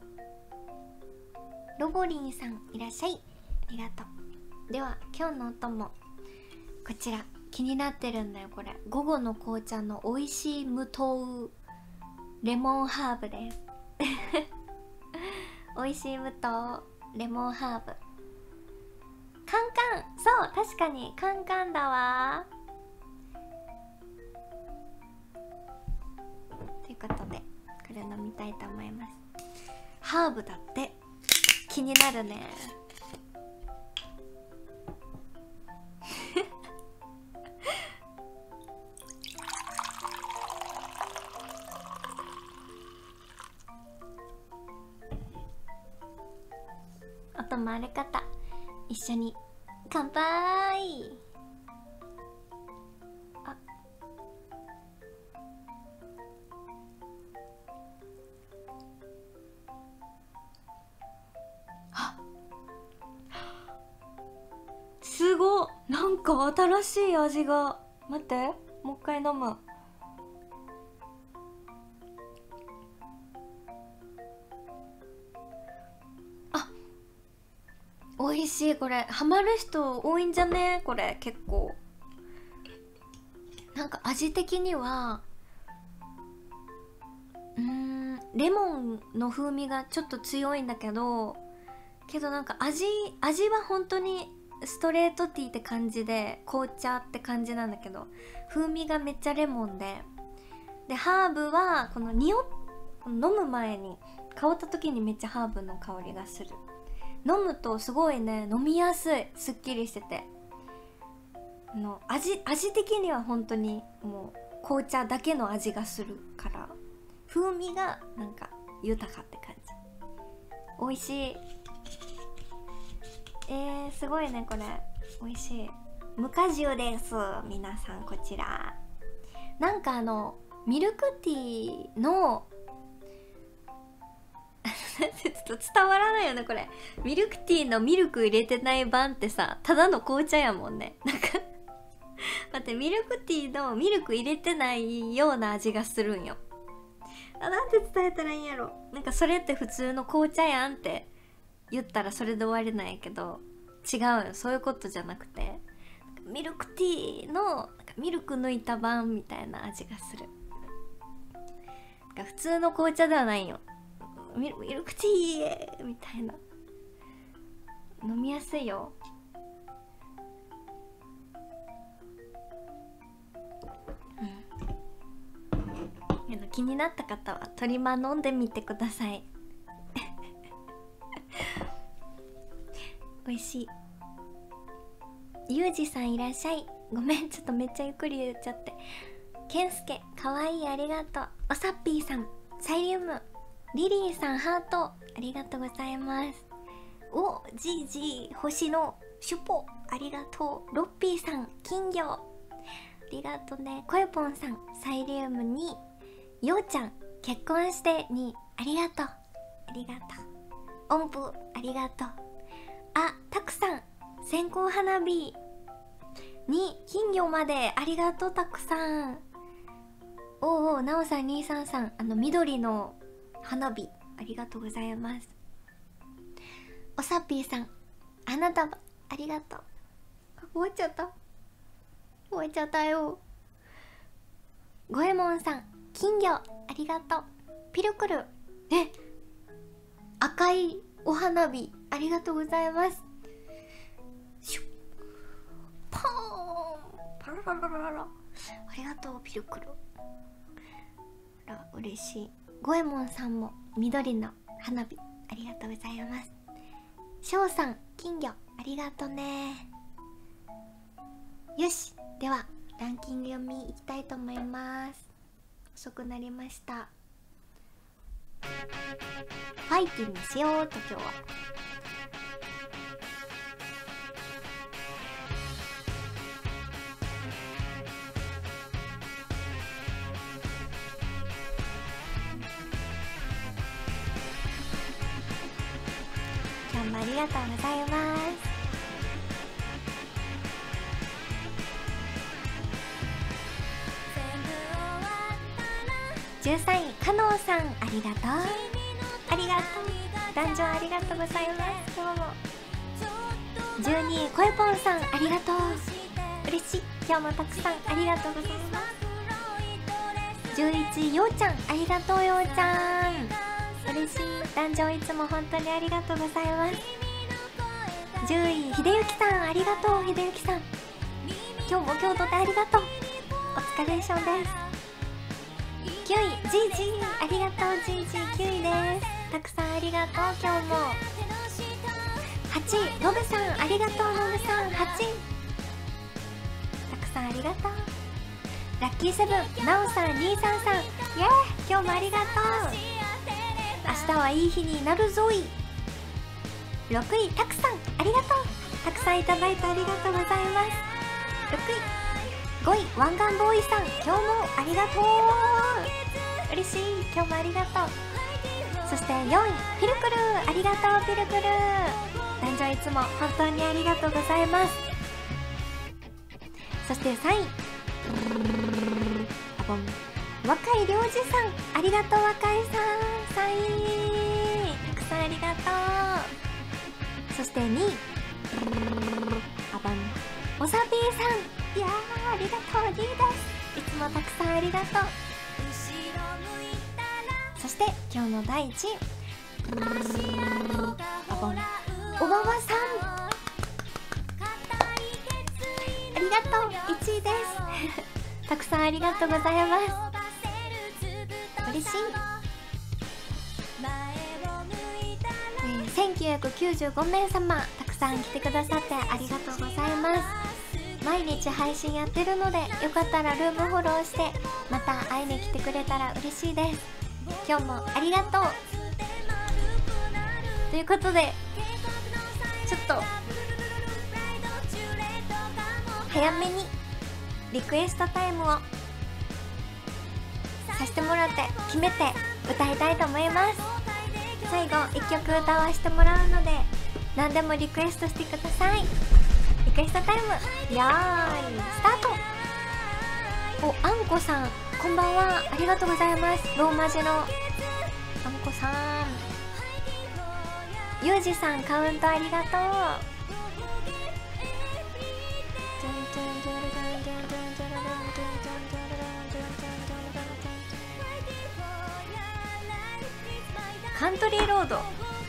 ロボリンさんいらっしゃい、ありがとう。では今日のお供、こちら気になってるんだよ。これ午後の紅茶の美味しい無糖レモンハーブです。美味しい無糖レモンハーブ、カンカン。そう、確かにカンカンだわ。ということでこれ飲みたいと思います。ハーブだって、気になるね。音回り方一緒に乾杯。すごっ、なんか新しい味が。待って、もう一回飲む。あ、美味しい。これハマる人多いんじゃねこれ。結構なんか味的にはレモンの風味がちょっと強いんだけどなんか味は本当にストレートティーって感じで紅茶って感じなんだけど、風味がめっちゃレモンで、ハーブはこの飲む前に香った時にめっちゃハーブの香りがする。飲むとすごいね、飲みやすい、すっきりしてて、味的には本当にもう紅茶だけの味がするから、風味がなんか豊かって感じ。美味しい。すごいねこれ。美味しい。無果汁です。皆さんこちらなんかミルクティーのちょっと伝わらないよねこれ。ミルクティーのミルク入れてない版ってさ、ただの紅茶やもんね。なんか待って、ミルクティーのミルク入れてないような味がするんよ。なんて伝えたらいいんやろ。なんかそれって普通の紅茶やんって言ったらそれで終わりなんやけど、違うよ。そういうことじゃなくて、ミルクティーのなんかミルク抜いた版みたいな味がする。なんか普通の紅茶ではないよ。ミルクティーみたいな。飲みやすいよ。気になった方はトリマ飲んでみてください。美味しい。ゆうじさんいらっしゃい。ごめん、ちょっとめっちゃゆっくり言っちゃって。けんすけかわいい、ありがとう。おさっぴーさんサイリウム、リリーさんハートありがとうございます。お、じいじい星のシュポありがとう。ロッピーさん金魚ありがとうね。こよぽんさんサイリウムに、ようちゃん結婚してにありがとう。ありがとう。音符ありがとう。あ、たくさん線香花火に金魚までありがとう。たくさん。おうなおさん233、緑の花火ありがとうございます。おさっぴーさん花束ありがとう。終わっちゃった、終わっちゃったよ。ごえもんさん金魚ありがとう。ピルクル赤いお花火ありがとうございます。シュッポーンパラララララ、ありがとうピルクル。嬉しい。ごえもんさんも緑の花火ありがとうございます。しょうさん金魚ありがとうね。よし、ではランキング読みいきたいと思います。遅くなりました。ファイティングしようと今日は。 もありがとうございます。13位かのうさん、ありがとうありがとう。壇上ありがとうございます。今日も。12位こえぽんさん、ありがとう嬉しい。今日もたくさんありがとうございます。11位ようちゃん、ありがとうようちゃん嬉しい。壇上いつも本当にありがとうございます。10位ひでゆきさん、ありがとうひでゆきさん、今日も京都でありがとう、お疲れ様です。9位じいじありがとう、じいじ9位です。たくさんありがとう今日も。8位のぶさん、ありがとうのぶさん8位、たくさんありがとう。ラッキーセブンなおさん233、イエーイ今日もありがとう。明日はいい日になるぞい。6位たくさんありがとう、たくさんいただいてありがとうございます。6位5位ワンガンボーイさん、今日もありがとう嬉しい。今日もありがとう。そして4位ピルクルありがとうピルクル、男女いつも本当にありがとうございます。そして3位あぼん若いりょうじさん、ありがとう若いさん3位、たくさんありがとう。そして2位あぼんおさぴーさん、いやーありがとうリーですいつもたくさんありがとう。そして今日の第1位あぼんおばばさん、ありがとう1位ですたくさんありがとうございます。嬉しい。1995名様たくさん来てくださってありがとうございます。毎日配信やってるのでよかったらルームフォローしてまた会いに来てくれたら嬉しいです。今日もありがとうということで、ちょっと早めにリクエストタイムをさせてもらって決めて歌いたいと思います。最後1曲歌わせてもらうので何でもリクエストしてください。リクエストタイムよーいスタート。お、あんこさんこんばんは、ありがとうございます。ローマ字のあんこさん、ゆうじさんカウントありがとう。カントリーロード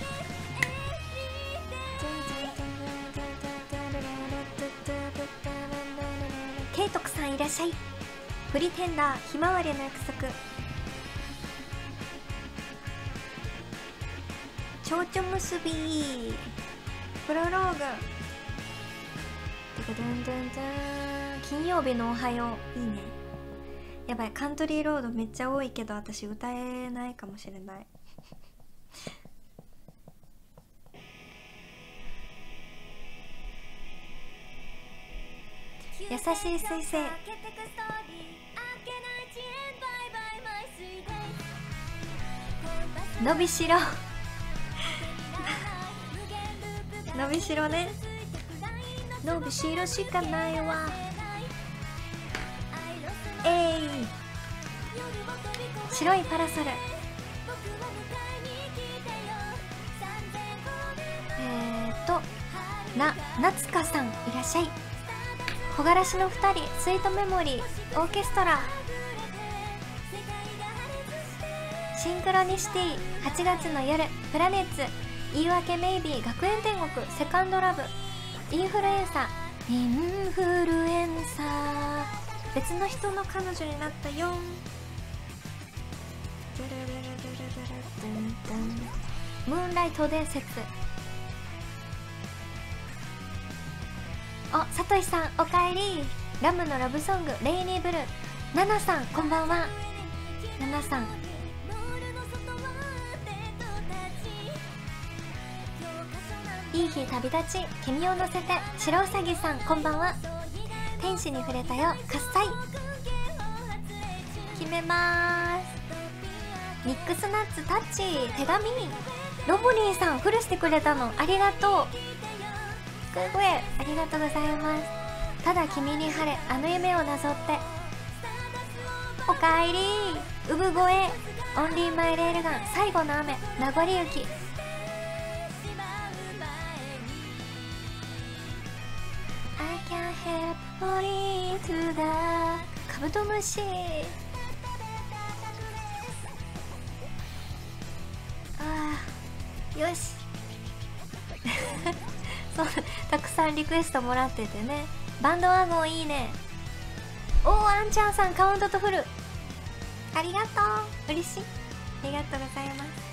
ケイトクさんいらっしゃい。プリテンダーひまわりの約束、蝶々結びプロローグ、金曜日のおはよういいね。やばい、カントリーロードめっちゃ多いけど私歌えないかもしれない優しい彗星伸びしろ伸びしろね、伸びしろしかないわ。白いパラソル、夏香さんいらっしゃい。木枯らしの2人スイートメモリーオーケストラ、シンクロニシティ8月の夜プラネッツ、言い訳メイビー学園天国セカンドラブ、インフルエンサー別の人の彼女になったよ。ムーンライト伝説、お、さとしさんおかえり。ラムのラブソングレイニーブルー、ナナさんこんばんは。ナナさんいい日旅立ち君を乗せて、白うさぎさんこんばんは。天使に触れたよ喝采、決めまーす。ミックスナッツタッチ手紙、 ロボリンさんフルしてくれたのありがとう。グーグエありがとうございます。ただ君に晴れあの夢をなぞって。おかえり産声オンリーマイレールガン最後の雨名残雪。I can't help falling to the カブトムシ。ああよしそうたくさんリクエストもらっててね。バンドワゴンいいね。おーあんちゃんさんカウントとフルありがとう嬉しい。ありがとうございます。